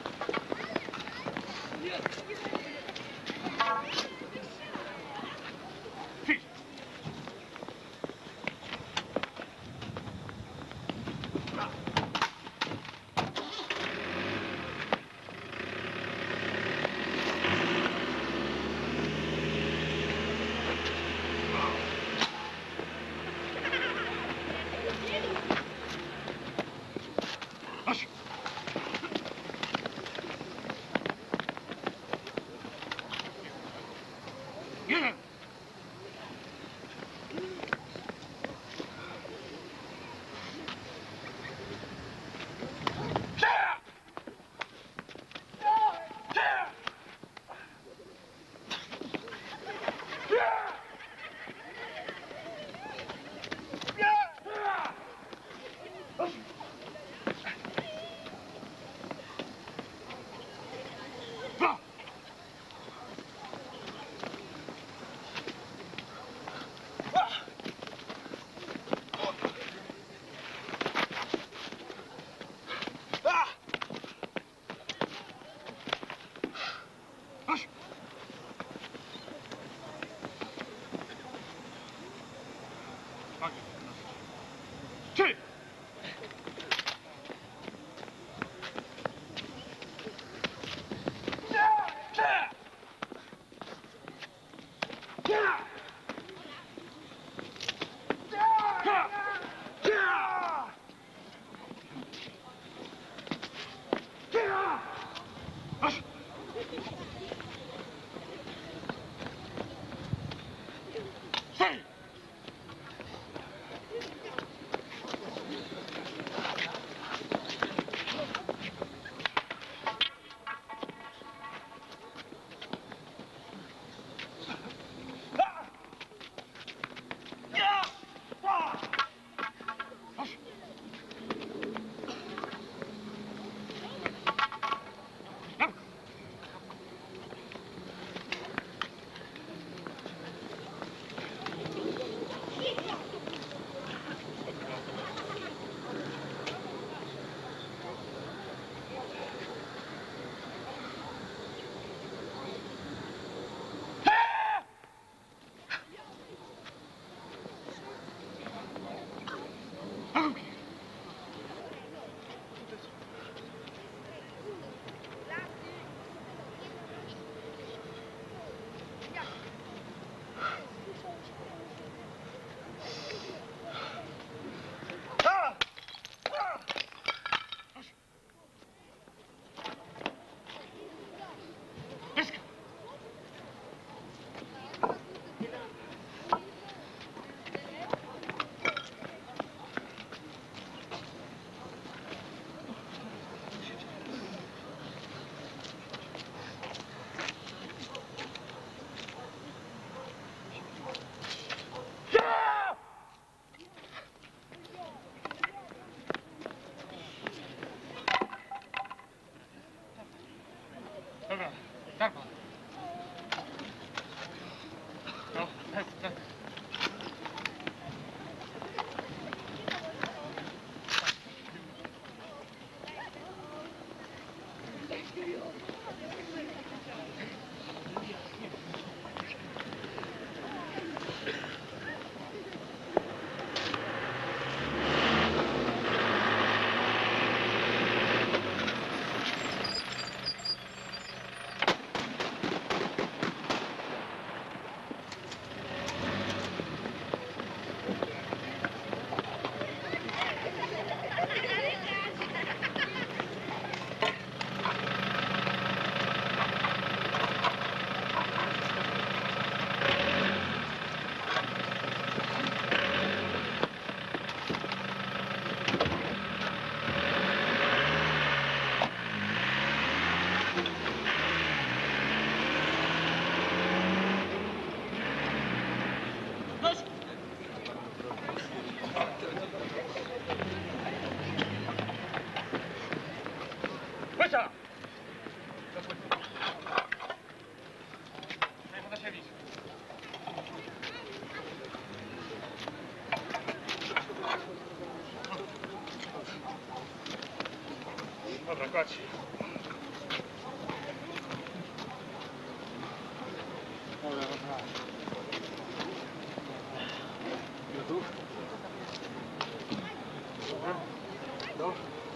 Dobra, kładź. Dobra, dobra. Gotów? Dobra.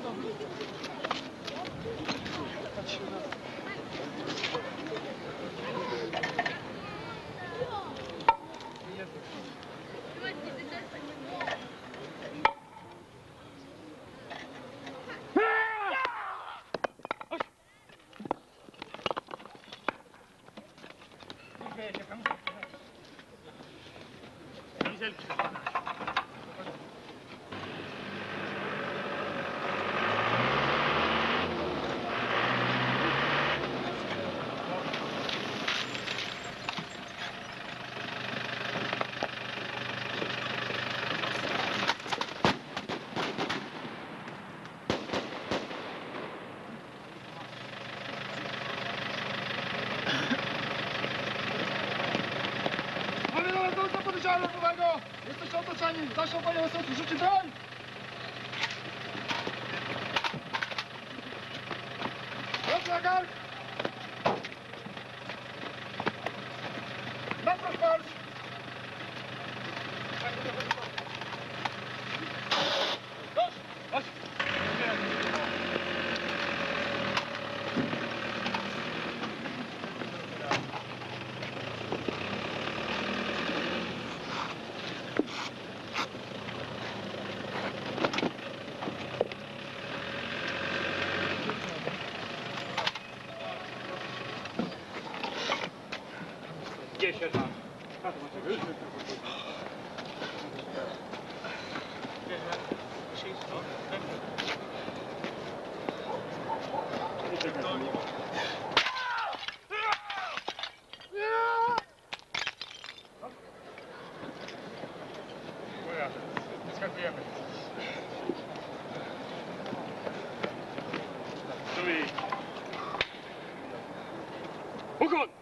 Jesteście otoczeni! Naszą panią Sosu rzuci broń! Rąk na garb! Naproś marsz! Dość! Dość! Gdzie się tam? Skakujemy. Ukłon!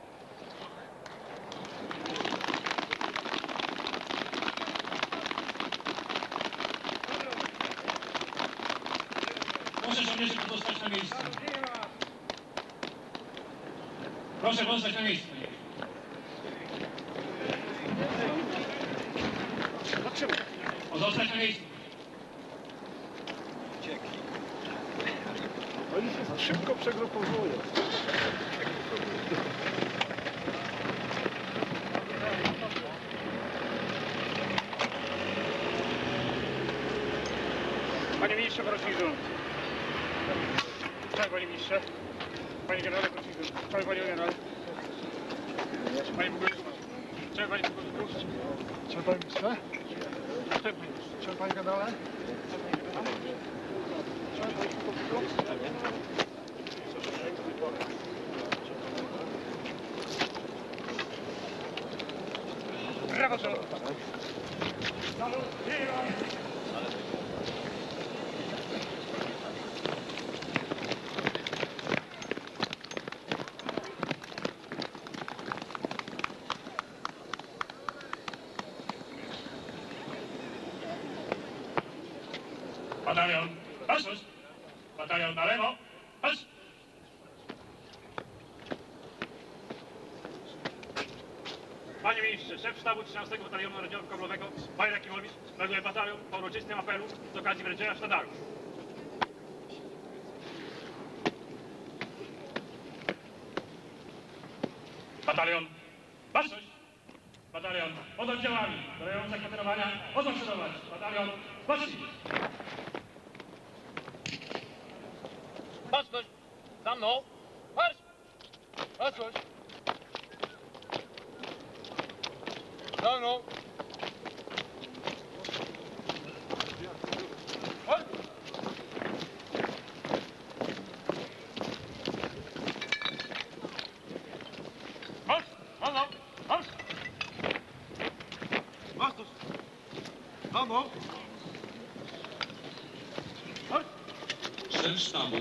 Proszę żołnierzy pozostać na miejscu. Proszę pozostać na miejscu. Pozostać na miejscu. Oni się za szybko przegrupowują. Panie ministrze, prosi rząd. Cześć, panie ministrze. Panie generale, prosi rząd. Cześć, panie generale. Panie pułkowniku. Cześć, panie pułkowniku. Cześć panie ministrze. Cześć panie generale. Brawo, rząd. Batalion, patrz! Batalion na lewo, patrz! Panie ministrze, szef sztabu 13 Batalionu Radiowo-Kablowego Bajrak Kimowicz sprawuje batalion po uroczystym apelu z okazji wręczenia sztandaru. Batalion, baczność! Batalion, pod oddziałami do zakwaterowania ozakrzyżować. Batalion, baczność! Baczność! Za mną! Marsz! Baczność! Za mną! Chodź! Chodź! Za mną! Chodź! Baczność! Za mną! Chodź! Szef sztabu.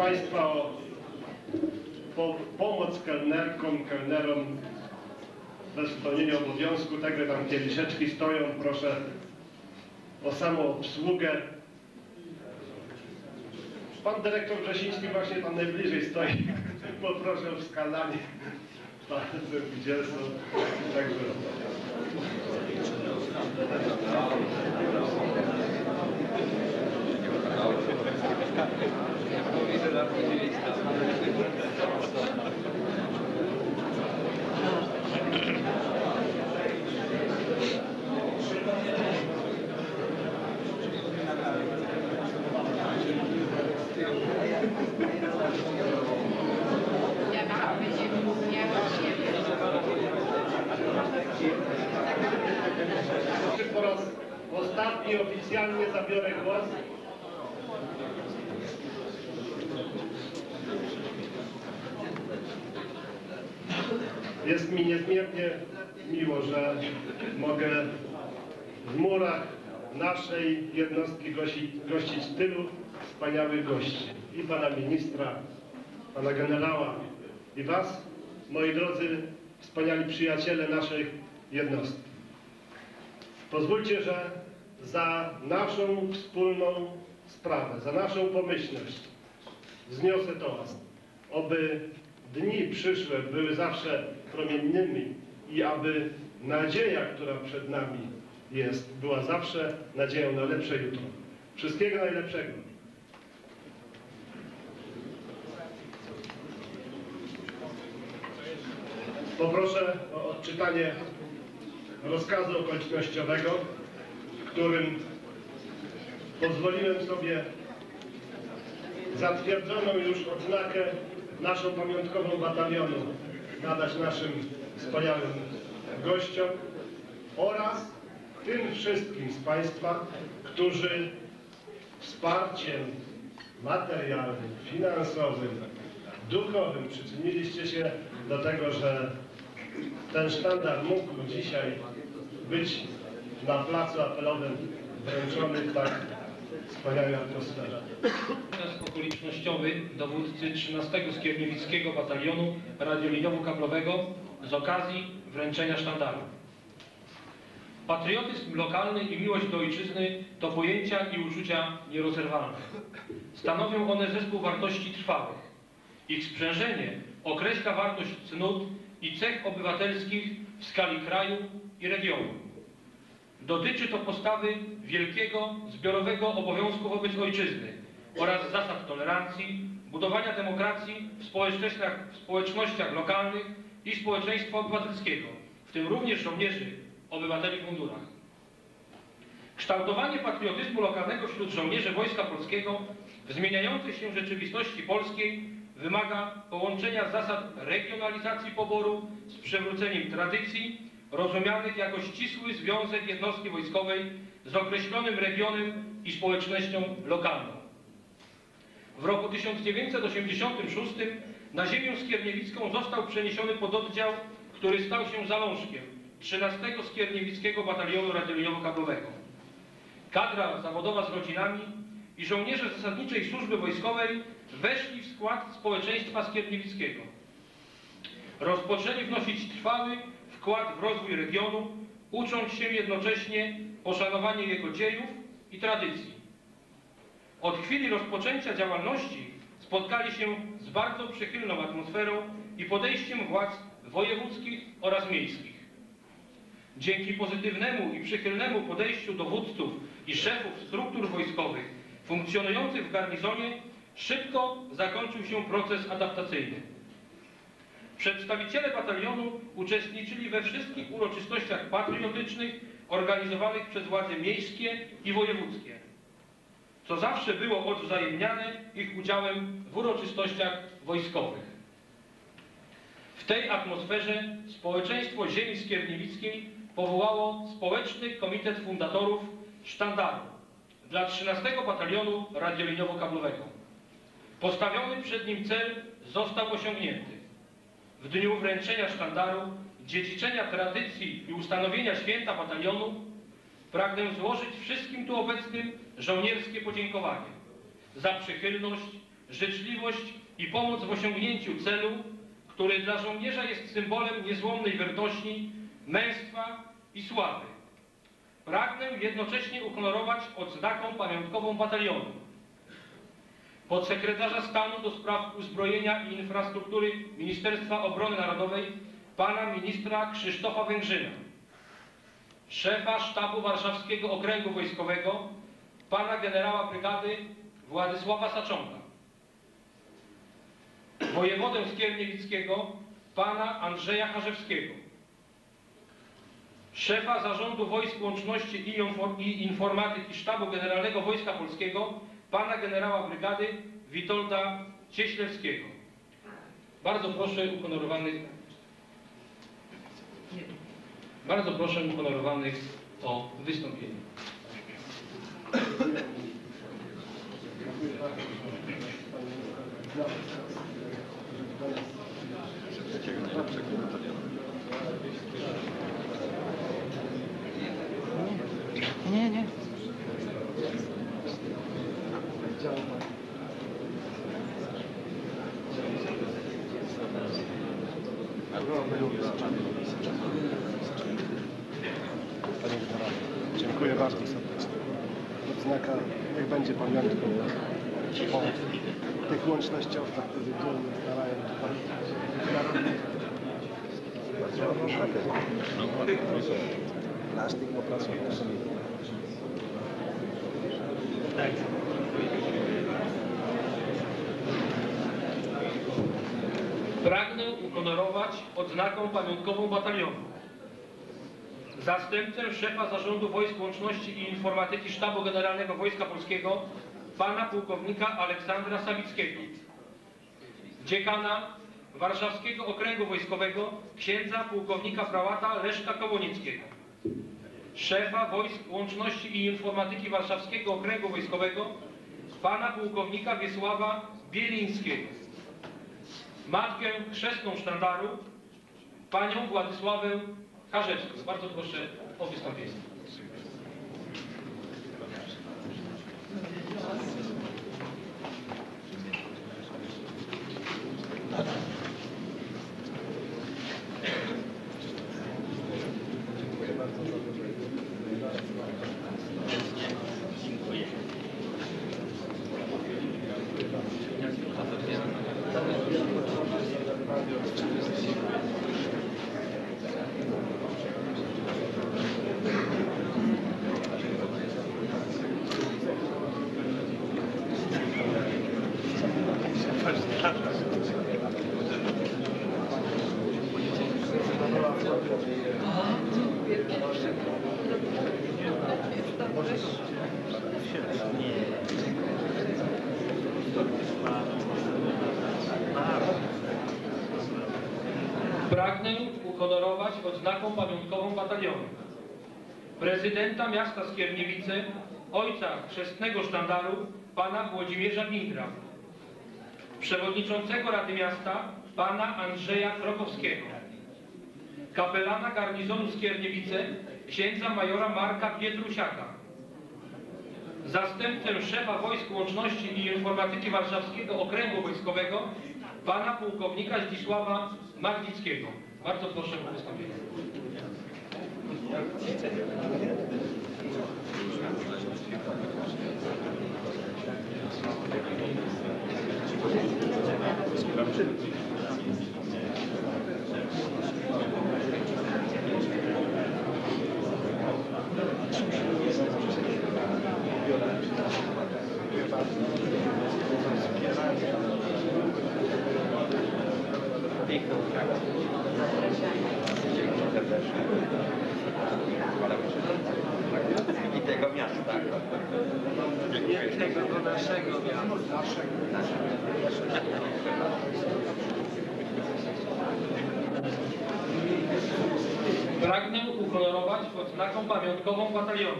Państwa o pomoc kelnerkom, kelnerom bez spełnienia obowiązku. Tego tam kieliszeczki stoją. Proszę o samą obsługę. Pan dyrektor Wrzesiński właśnie tam najbliżej stoi. Poproszę o wskazanie. Bardzo gdzie są. Także... Po raz ostatni oficjalnie zabiorę głos. Jest mi niezmiernie miło, że mogę w murach naszej jednostki gościć tylu wspaniałych gości. I pana ministra, pana generała, i was, moi drodzy, wspaniali przyjaciele naszej jednostki. Pozwólcie, że za naszą wspólną sprawę, za naszą pomyślność wzniosę toast. Oby dni przyszłe były zawsze promiennymi i aby nadzieja, która przed nami jest, była zawsze nadzieją na lepsze jutro. Wszystkiego najlepszego. Poproszę o odczytanie rozkazu okolicznościowego, którym pozwoliłem sobie zatwierdzoną już odznakę naszą pamiątkową batalionu nadać naszym wspaniałym gościom oraz tym wszystkim z Państwa, którzy wsparciem materialnym, finansowym, duchowym przyczyniliście się do tego, że ten sztandar mógł dzisiaj być na placu apelowym wręczony w tak wspaniałej atmosferze. Rozkaz okolicznościowy dowódcy 13 Skierniewickiego Batalionu Radioliniowo-Kablowego z okazji wręczenia sztandaru. Patriotyzm lokalny i miłość do ojczyzny to pojęcia i uczucia nierozerwalne. Stanowią one zespół wartości trwałych. Ich sprzężenie określa wartość cnót i cech obywatelskich w skali kraju i regionu. Dotyczy to postawy wielkiego, zbiorowego obowiązku wobec ojczyzny oraz zasad tolerancji, budowania demokracji w społecznościach lokalnych i społeczeństwa obywatelskiego, w tym również żołnierzy, obywateli w mundurach. Kształtowanie patriotyzmu lokalnego wśród żołnierzy Wojska Polskiego w zmieniającej się rzeczywistości polskiej wymaga połączenia zasad regionalizacji poboru z przywróceniem tradycji, rozumianych jako ścisły związek jednostki wojskowej z określonym regionem i społecznością lokalną. W roku 1986 na ziemię skierniewicką został przeniesiony pododdział, który stał się zalążkiem 13 Skierniewickiego Batalionu Radioliniowo-Kablowego. Kadra zawodowa z rodzinami i żołnierze zasadniczej służby wojskowej weszli w skład społeczeństwa skierniewickiego. Rozpoczęli wnosić trwały wkład w rozwój regionu, ucząc się jednocześnie poszanowania jego dziejów i tradycji. Od chwili rozpoczęcia działalności spotkali się z bardzo przychylną atmosferą i podejściem władz wojewódzkich oraz miejskich. Dzięki pozytywnemu i przychylnemu podejściu dowódców i szefów struktur wojskowych funkcjonujących w garnizonie szybko zakończył się proces adaptacyjny. Przedstawiciele batalionu uczestniczyli we wszystkich uroczystościach patriotycznych organizowanych przez władze miejskie i wojewódzkie, co zawsze było odwzajemniane ich udziałem w uroczystościach wojskowych. W tej atmosferze społeczeństwo ziemi skierniewickiej powołało Społeczny Komitet Fundatorów Sztandaru dla 13 Batalionu Radioliniowo-Kablowego. Postawiony przed nim cel został osiągnięty. W dniu wręczenia sztandaru, dziedziczenia tradycji i ustanowienia święta batalionu pragnę złożyć wszystkim tu obecnym żołnierskie podziękowanie za przychylność, życzliwość i pomoc w osiągnięciu celu, który dla żołnierza jest symbolem niezłomnej wertości, męstwa i sławy. Pragnę jednocześnie uhonorować odznaką pamiątkową batalionu podsekretarza stanu do spraw uzbrojenia i infrastruktury Ministerstwa Obrony Narodowej pana ministra Krzysztofa Węgrzyna, szefa sztabu warszawskiego okręgu wojskowego pana generała brygady Władysława Saczonka, wojewodę skierniewickiego pana Andrzeja Charzewskiego, szefa Zarządu Wojsk Łączności i Informatyki Sztabu Generalnego Wojska Polskiego pana generała brygady Witolda Cieślewskiego. Bardzo proszę uhonorowanych o wystąpienie. Nie. Panie generale, dziękuję bardzo serdecznie. Odznaka niech będzie pamiątką po tych łącznościowcach, którzy dzielnie starają tutaj. Plastik opracowany. Pragnę uhonorować odznaką pamiątkową batalionu zastępcę szefa Zarządu Wojsk Łączności i Informatyki Sztabu Generalnego Wojska Polskiego pana pułkownika Aleksandra Sawickiego, dziekana Warszawskiego Okręgu Wojskowego księdza pułkownika prałata Leszka Kołonickiego, szefa Wojsk Łączności i Informatyki Warszawskiego Okręgu Wojskowego pana pułkownika Wiesława Bielińskiego, matkę chrzestną sztandaru panią Władysławę Charzewską. Bardzo proszę o wystąpienie. Pragnę uhonorować odznaką pamiątkową batalionu prezydenta miasta Skierniewice, ojca chrzestnego sztandaru pana Włodzimierza Gingra, przewodniczącego Rady Miasta pana Andrzeja Krokowskiego, kapelana garnizonu Skierniewice księdza majora Marka Pietrusiaka, zastępcę szefa Wojsk Łączności i Informatyki Warszawskiego Okręgu Wojskowego pana pułkownika Zdzisława Magnickiego. Bardzo proszę o wystąpienie. I tego miasta. Tego naszego miasta. Pragnę uhonorować odznaką pamiątkową batalionu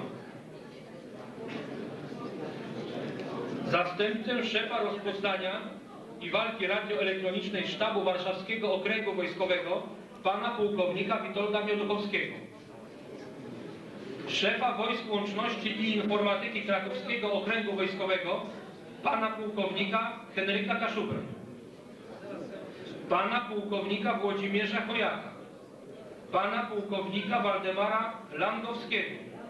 zastępcę szefa rozpoznania i walki radioelektronicznej Sztabu Warszawskiego Okręgu Wojskowego pana pułkownika Witolda Mioduchowskiego, szefa Wojsk Łączności i Informatyki Krakowskiego Okręgu Wojskowego pana pułkownika Henryka Kaszubę, pana pułkownika Włodzimierza Chojaka, pana pułkownika Waldemara Landowskiego,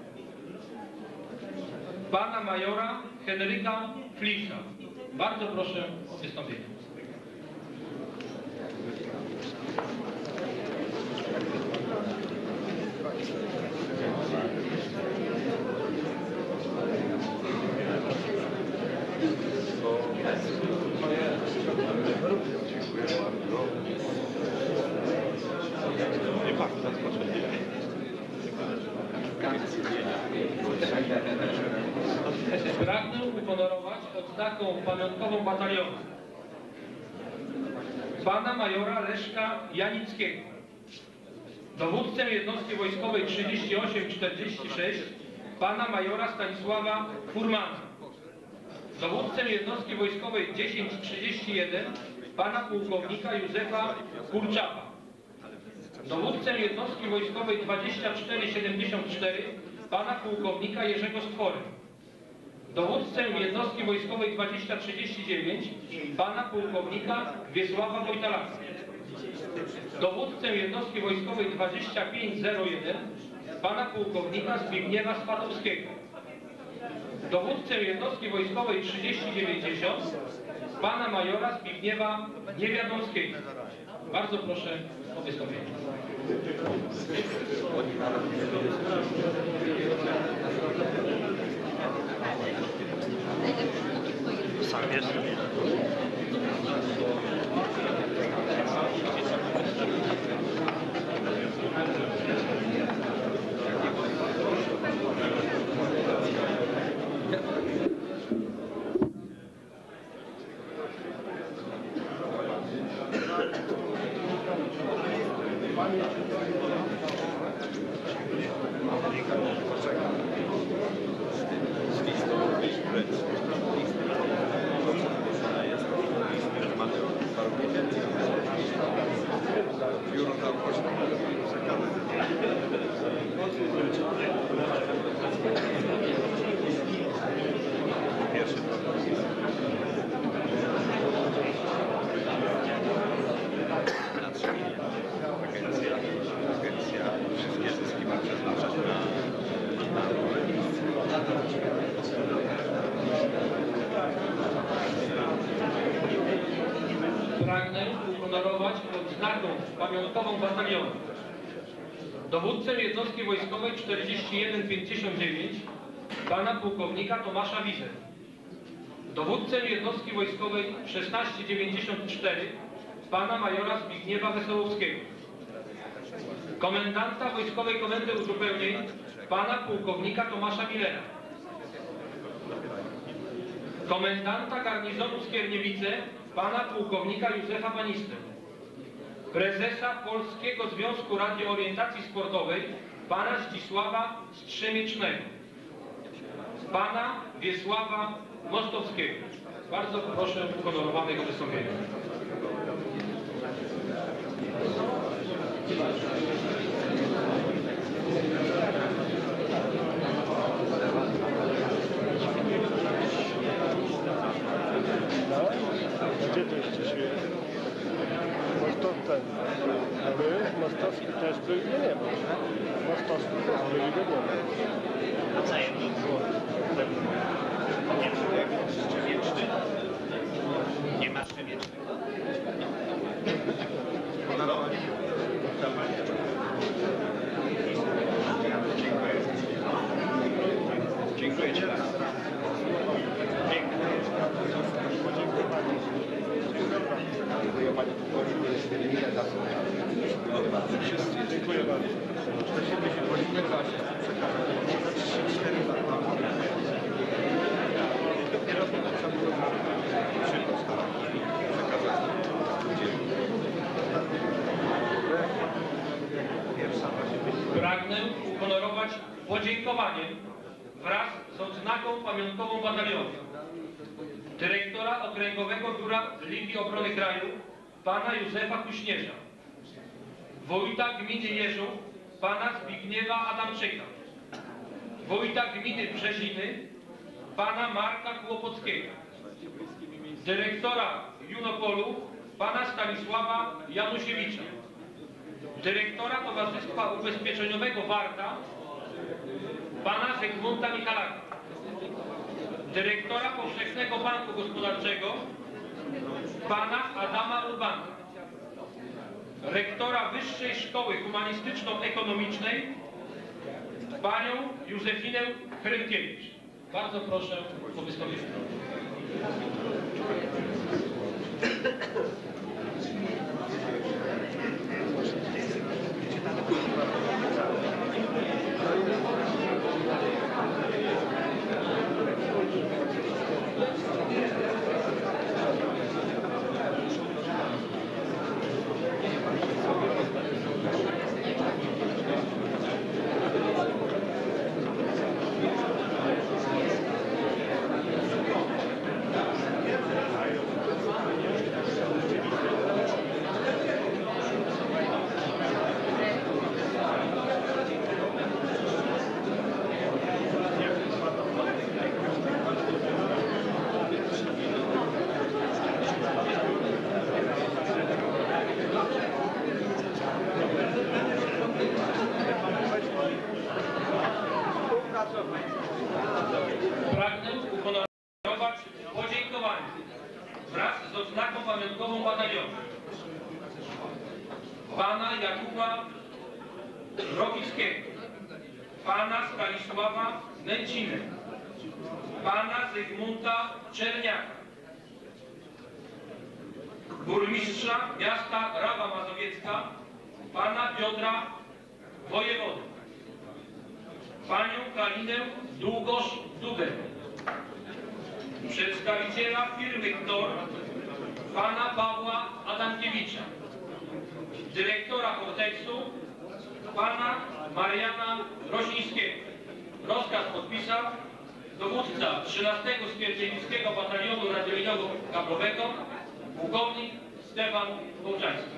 pana majora Henryka Flisza. Bardzo proszę o wystąpienie. Pragnę uhonorować odznaką pamiątkową batalionu pana majora Leszka Janickiego, dowódcę jednostki wojskowej 3846 pana majora Stanisława Furmana, dowódcę jednostki wojskowej 1031 pana pułkownika Józefa Kurczapa, dowódcę jednostki wojskowej 2474 pana pułkownika Jerzego Stwory, dowódcę jednostki wojskowej 2039 pana pułkownika Wiesława Wojtalaka, dowódcę jednostki wojskowej 2501 pana pułkownika Zbigniewa Spadowskiego, dowódcę jednostki wojskowej 3090 pana majora Zbigniewa Niewiadomskiego. Bardzo proszę o wystąpienie. Sam jest. Wszystkie zyski ma przeznaczać Pragnę uhonorować odznaką pamiątkową batalionu dowódcę jednostki wojskowej 4159 pana pułkownika Tomasza Wizę, dowódcę jednostki wojskowej 1694 pana majora Zbigniewa Wesołowskiego, komendanta Wojskowej Komendy Uzupełnień pana pułkownika Tomasza Millera, komendanta garnizonu Skierniewice pana pułkownika Józefa Banistę, prezesa Polskiego Związku Radioorientacji Sportowej pana Zdzisława Strzemiecznego, pana Wiesława Mostowskiego. Bardzo proszę uhonorowanych o wystąpienie. Gdzie to jeszcze się? Mostowski też był i nie ma. Mostowski też był i nie ma. Nie ma Szczemieczny. Dziękuję Ci bardzo. Dziękuję Pani Dziękuję bardzo. Pragnę uhonorować podziękowaniem wraz z odznaką pamiątkową batalionu dyrektora Okręgowego Biura Linii Obrony Kraju pana Józefa Kuśnierza, wójta gminy Jeżów pana Zbigniewa Adamczyka, wójta gminy Brzeziny pana Marka Kłopockiego, dyrektora Junopolu pana Stanisława Janusiewicza, dyrektora Towarzystwa Ubezpieczeniowego Warta pana Zygmunta Michalaka, dyrektora Powszechnego Banku Gospodarczego pana Adama Urbanka, rektora Wyższej Szkoły Humanistyczno-Ekonomicznej panią Józefinę Hrynkiewicz. Bardzo proszę o wystąpienie. Pragnę uhonorować podziękowanie wraz z odznaką pamiątkową batalionu pana Jakuba Rokickiego, pana Stanisława Nęciny, pana Zygmunta Czerniaka, burmistrza miasta Rawa Mazowiecka, pana Piotra Wojewody, panią Kalinę Długosz-Dudę, przedstawiciela firmy KNOR, pana Pawła Adamkiewicza, dyrektora Horteksu, pana Mariana Rośnińskiego. Rozkaz podpisał dowódca 13 Stwierdzienickiego Batalionu Radioliniowo-Kablowego, pułkownik Stefan Kołczański.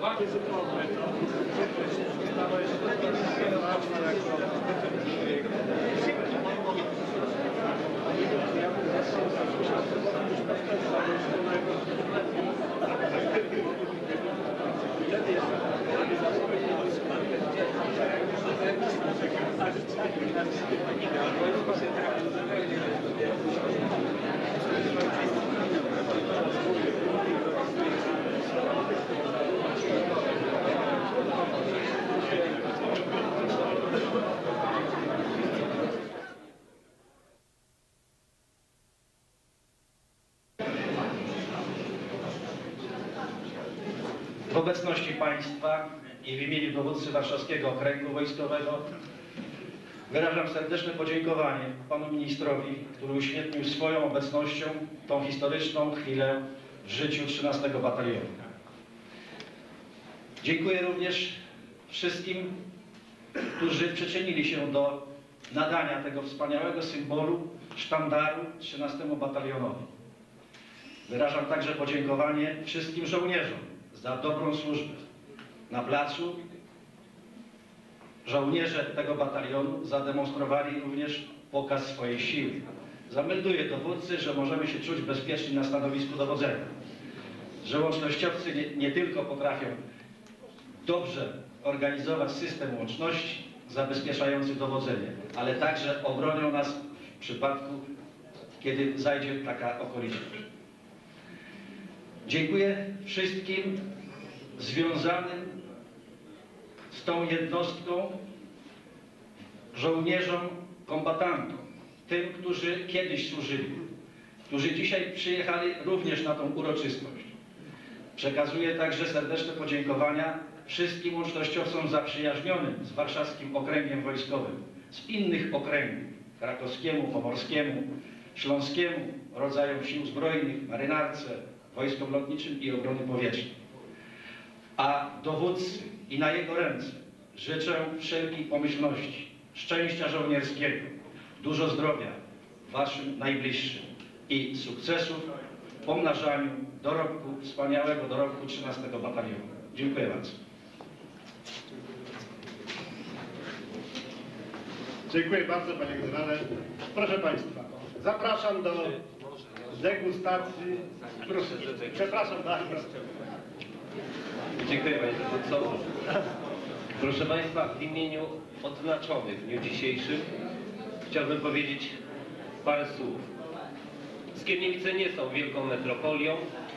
W obecności Państwa i w imieniu dowódcy Warszawskiego Okręgu Wojskowego wyrażam serdeczne podziękowanie Panu Ministrowi, który uświetnił swoją obecnością tą historyczną chwilę w życiu 13 Batalionu. Dziękuję również wszystkim, którzy przyczynili się do nadania tego wspaniałego symbolu, sztandaru 13 Batalionowi. Wyrażam także podziękowanie wszystkim żołnierzom za dobrą służbę na placu. Żołnierze tego batalionu zademonstrowali również pokaz swojej siły. Zamelduję dowódcy, że możemy się czuć bezpieczni na stanowisku dowodzenia. Że łącznościowcy nie tylko potrafią dobrze organizować system łączności zabezpieczający dowodzenie, ale także obronią nas w przypadku, kiedy zajdzie taka okoliczność. Dziękuję wszystkim związanym z tą jednostką, żołnierzom, kombatantom, tym, którzy kiedyś służyli, którzy dzisiaj przyjechali również na tą uroczystość. Przekazuję także serdeczne podziękowania wszystkim łącznościowcom zaprzyjaźnionym z Warszawskim Okręgiem Wojskowym, z innych okręgów, krakowskiemu, pomorskiemu, śląskiemu, rodzajom sił zbrojnych, marynarce, wojskom lotniczym i obrony powietrznej. A dowódcy i na jego ręce życzę wszelkiej pomyślności, szczęścia żołnierskiego, dużo zdrowia waszym najbliższym i sukcesów w pomnażaniu dorobku, wspaniałego dorobku 13 Batalionu. Dziękuję bardzo. Dziękuję bardzo, panie generale. Proszę państwa, zapraszam do degustacji. Przepraszam bardzo. Dziękuję Panie Dowódco. Proszę Państwa, w imieniu odznaczonych w dniu dzisiejszym chciałbym powiedzieć parę słów. Skierniewice nie są wielką metropolią,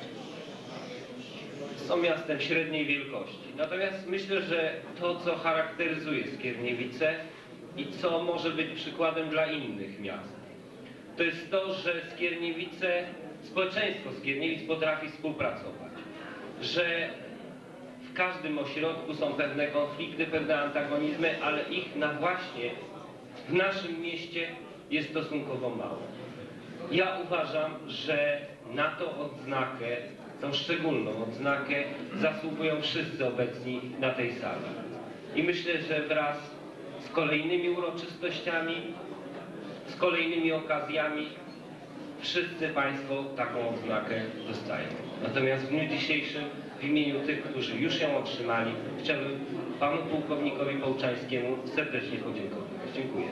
są miastem średniej wielkości. Natomiast myślę, że to, co charakteryzuje Skierniewice i co może być przykładem dla innych miast, to jest to, że Skierniewice, społeczeństwo Skierniewic potrafi współpracować, że w każdym ośrodku są pewne konflikty, pewne antagonizmy, ale ich właśnie w naszym mieście jest stosunkowo mało. Ja uważam, że na tą odznakę, tą szczególną odznakę zasługują wszyscy obecni na tej sali. I myślę, że wraz z kolejnymi uroczystościami, z kolejnymi okazjami wszyscy Państwo taką odznakę dostają. Natomiast w dniu dzisiejszym w imieniu tych, którzy już ją otrzymali, chciałbym Panu Pułkownikowi Połczańskiemu serdecznie podziękować. Dziękuję.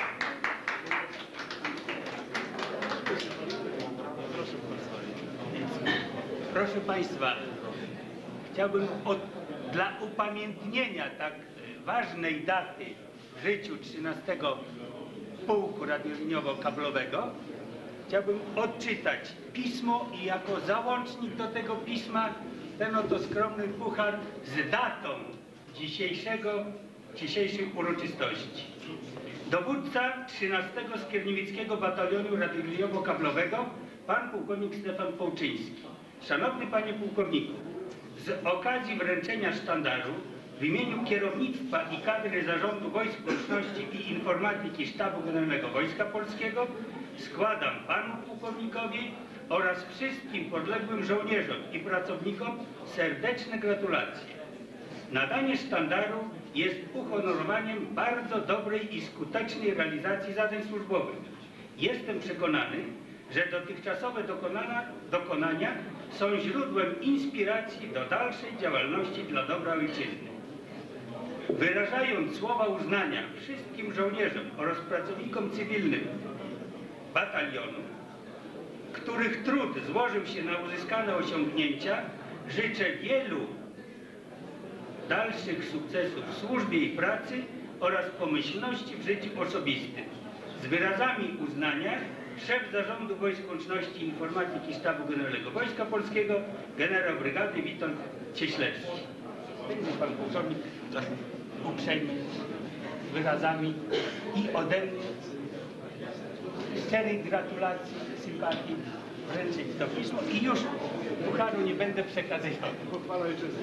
Proszę Państwa, chciałbym dla upamiętnienia tak ważnej daty w życiu 13 Pułku Radioliniowo-Kablowego chciałbym odczytać pismo i jako załącznik do tego pisma ten oto skromny puchar z datą dzisiejszej uroczystości. Dowódca 13 Skierniewickiego Batalionu Radioliniowo-Kablowego, pan pułkownik Stefan Połczyński. Szanowny Panie Pułkowniku, z okazji wręczenia sztandaru w imieniu kierownictwa i kadry Zarządu Wojsk Łączności i Informatyki Sztabu Generalnego Wojska Polskiego składam Panu Pułkownikowi oraz wszystkim podległym żołnierzom i pracownikom serdeczne gratulacje. Nadanie sztandaru jest uhonorowaniem bardzo dobrej i skutecznej realizacji zadań służbowych. Jestem przekonany, że dotychczasowe dokonania są źródłem inspiracji do dalszej działalności dla dobra ojczyzny. Wyrażając słowa uznania wszystkim żołnierzom oraz pracownikom cywilnym batalionu, których trud złożył się na uzyskane osiągnięcia, życzę wielu dalszych sukcesów w służbie i pracy oraz pomyślności w życiu osobistym. Z wyrazami uznania szef Zarządu Wojsk Łączności i Informatyki Sztabu Generalnego Wojska Polskiego, generał brygady Witold Cieślewski. Będzie pan pułkownik uprzejmy wyrazami i ode mnie szczerej gratulacji, sympatii wręczyć to pismo i już pucharu nie będę przekazywał. Pochwała ojczyzny.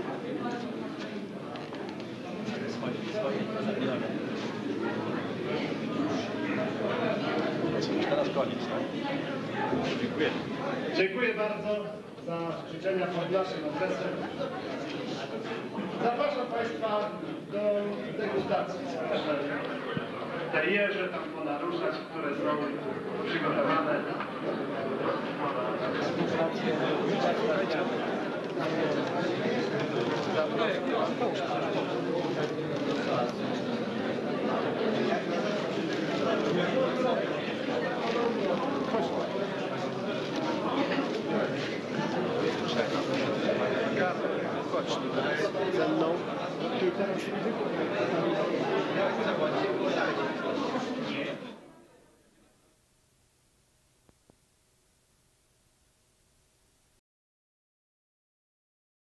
Teraz koniec, tak? Dziękuję. Dziękuję bardzo za życzenia pod naszym adresem. Zapraszam Państwa do degustacji. Te jeże tam ponaruszać, które są przygotowane. Chodź ze mną i teraz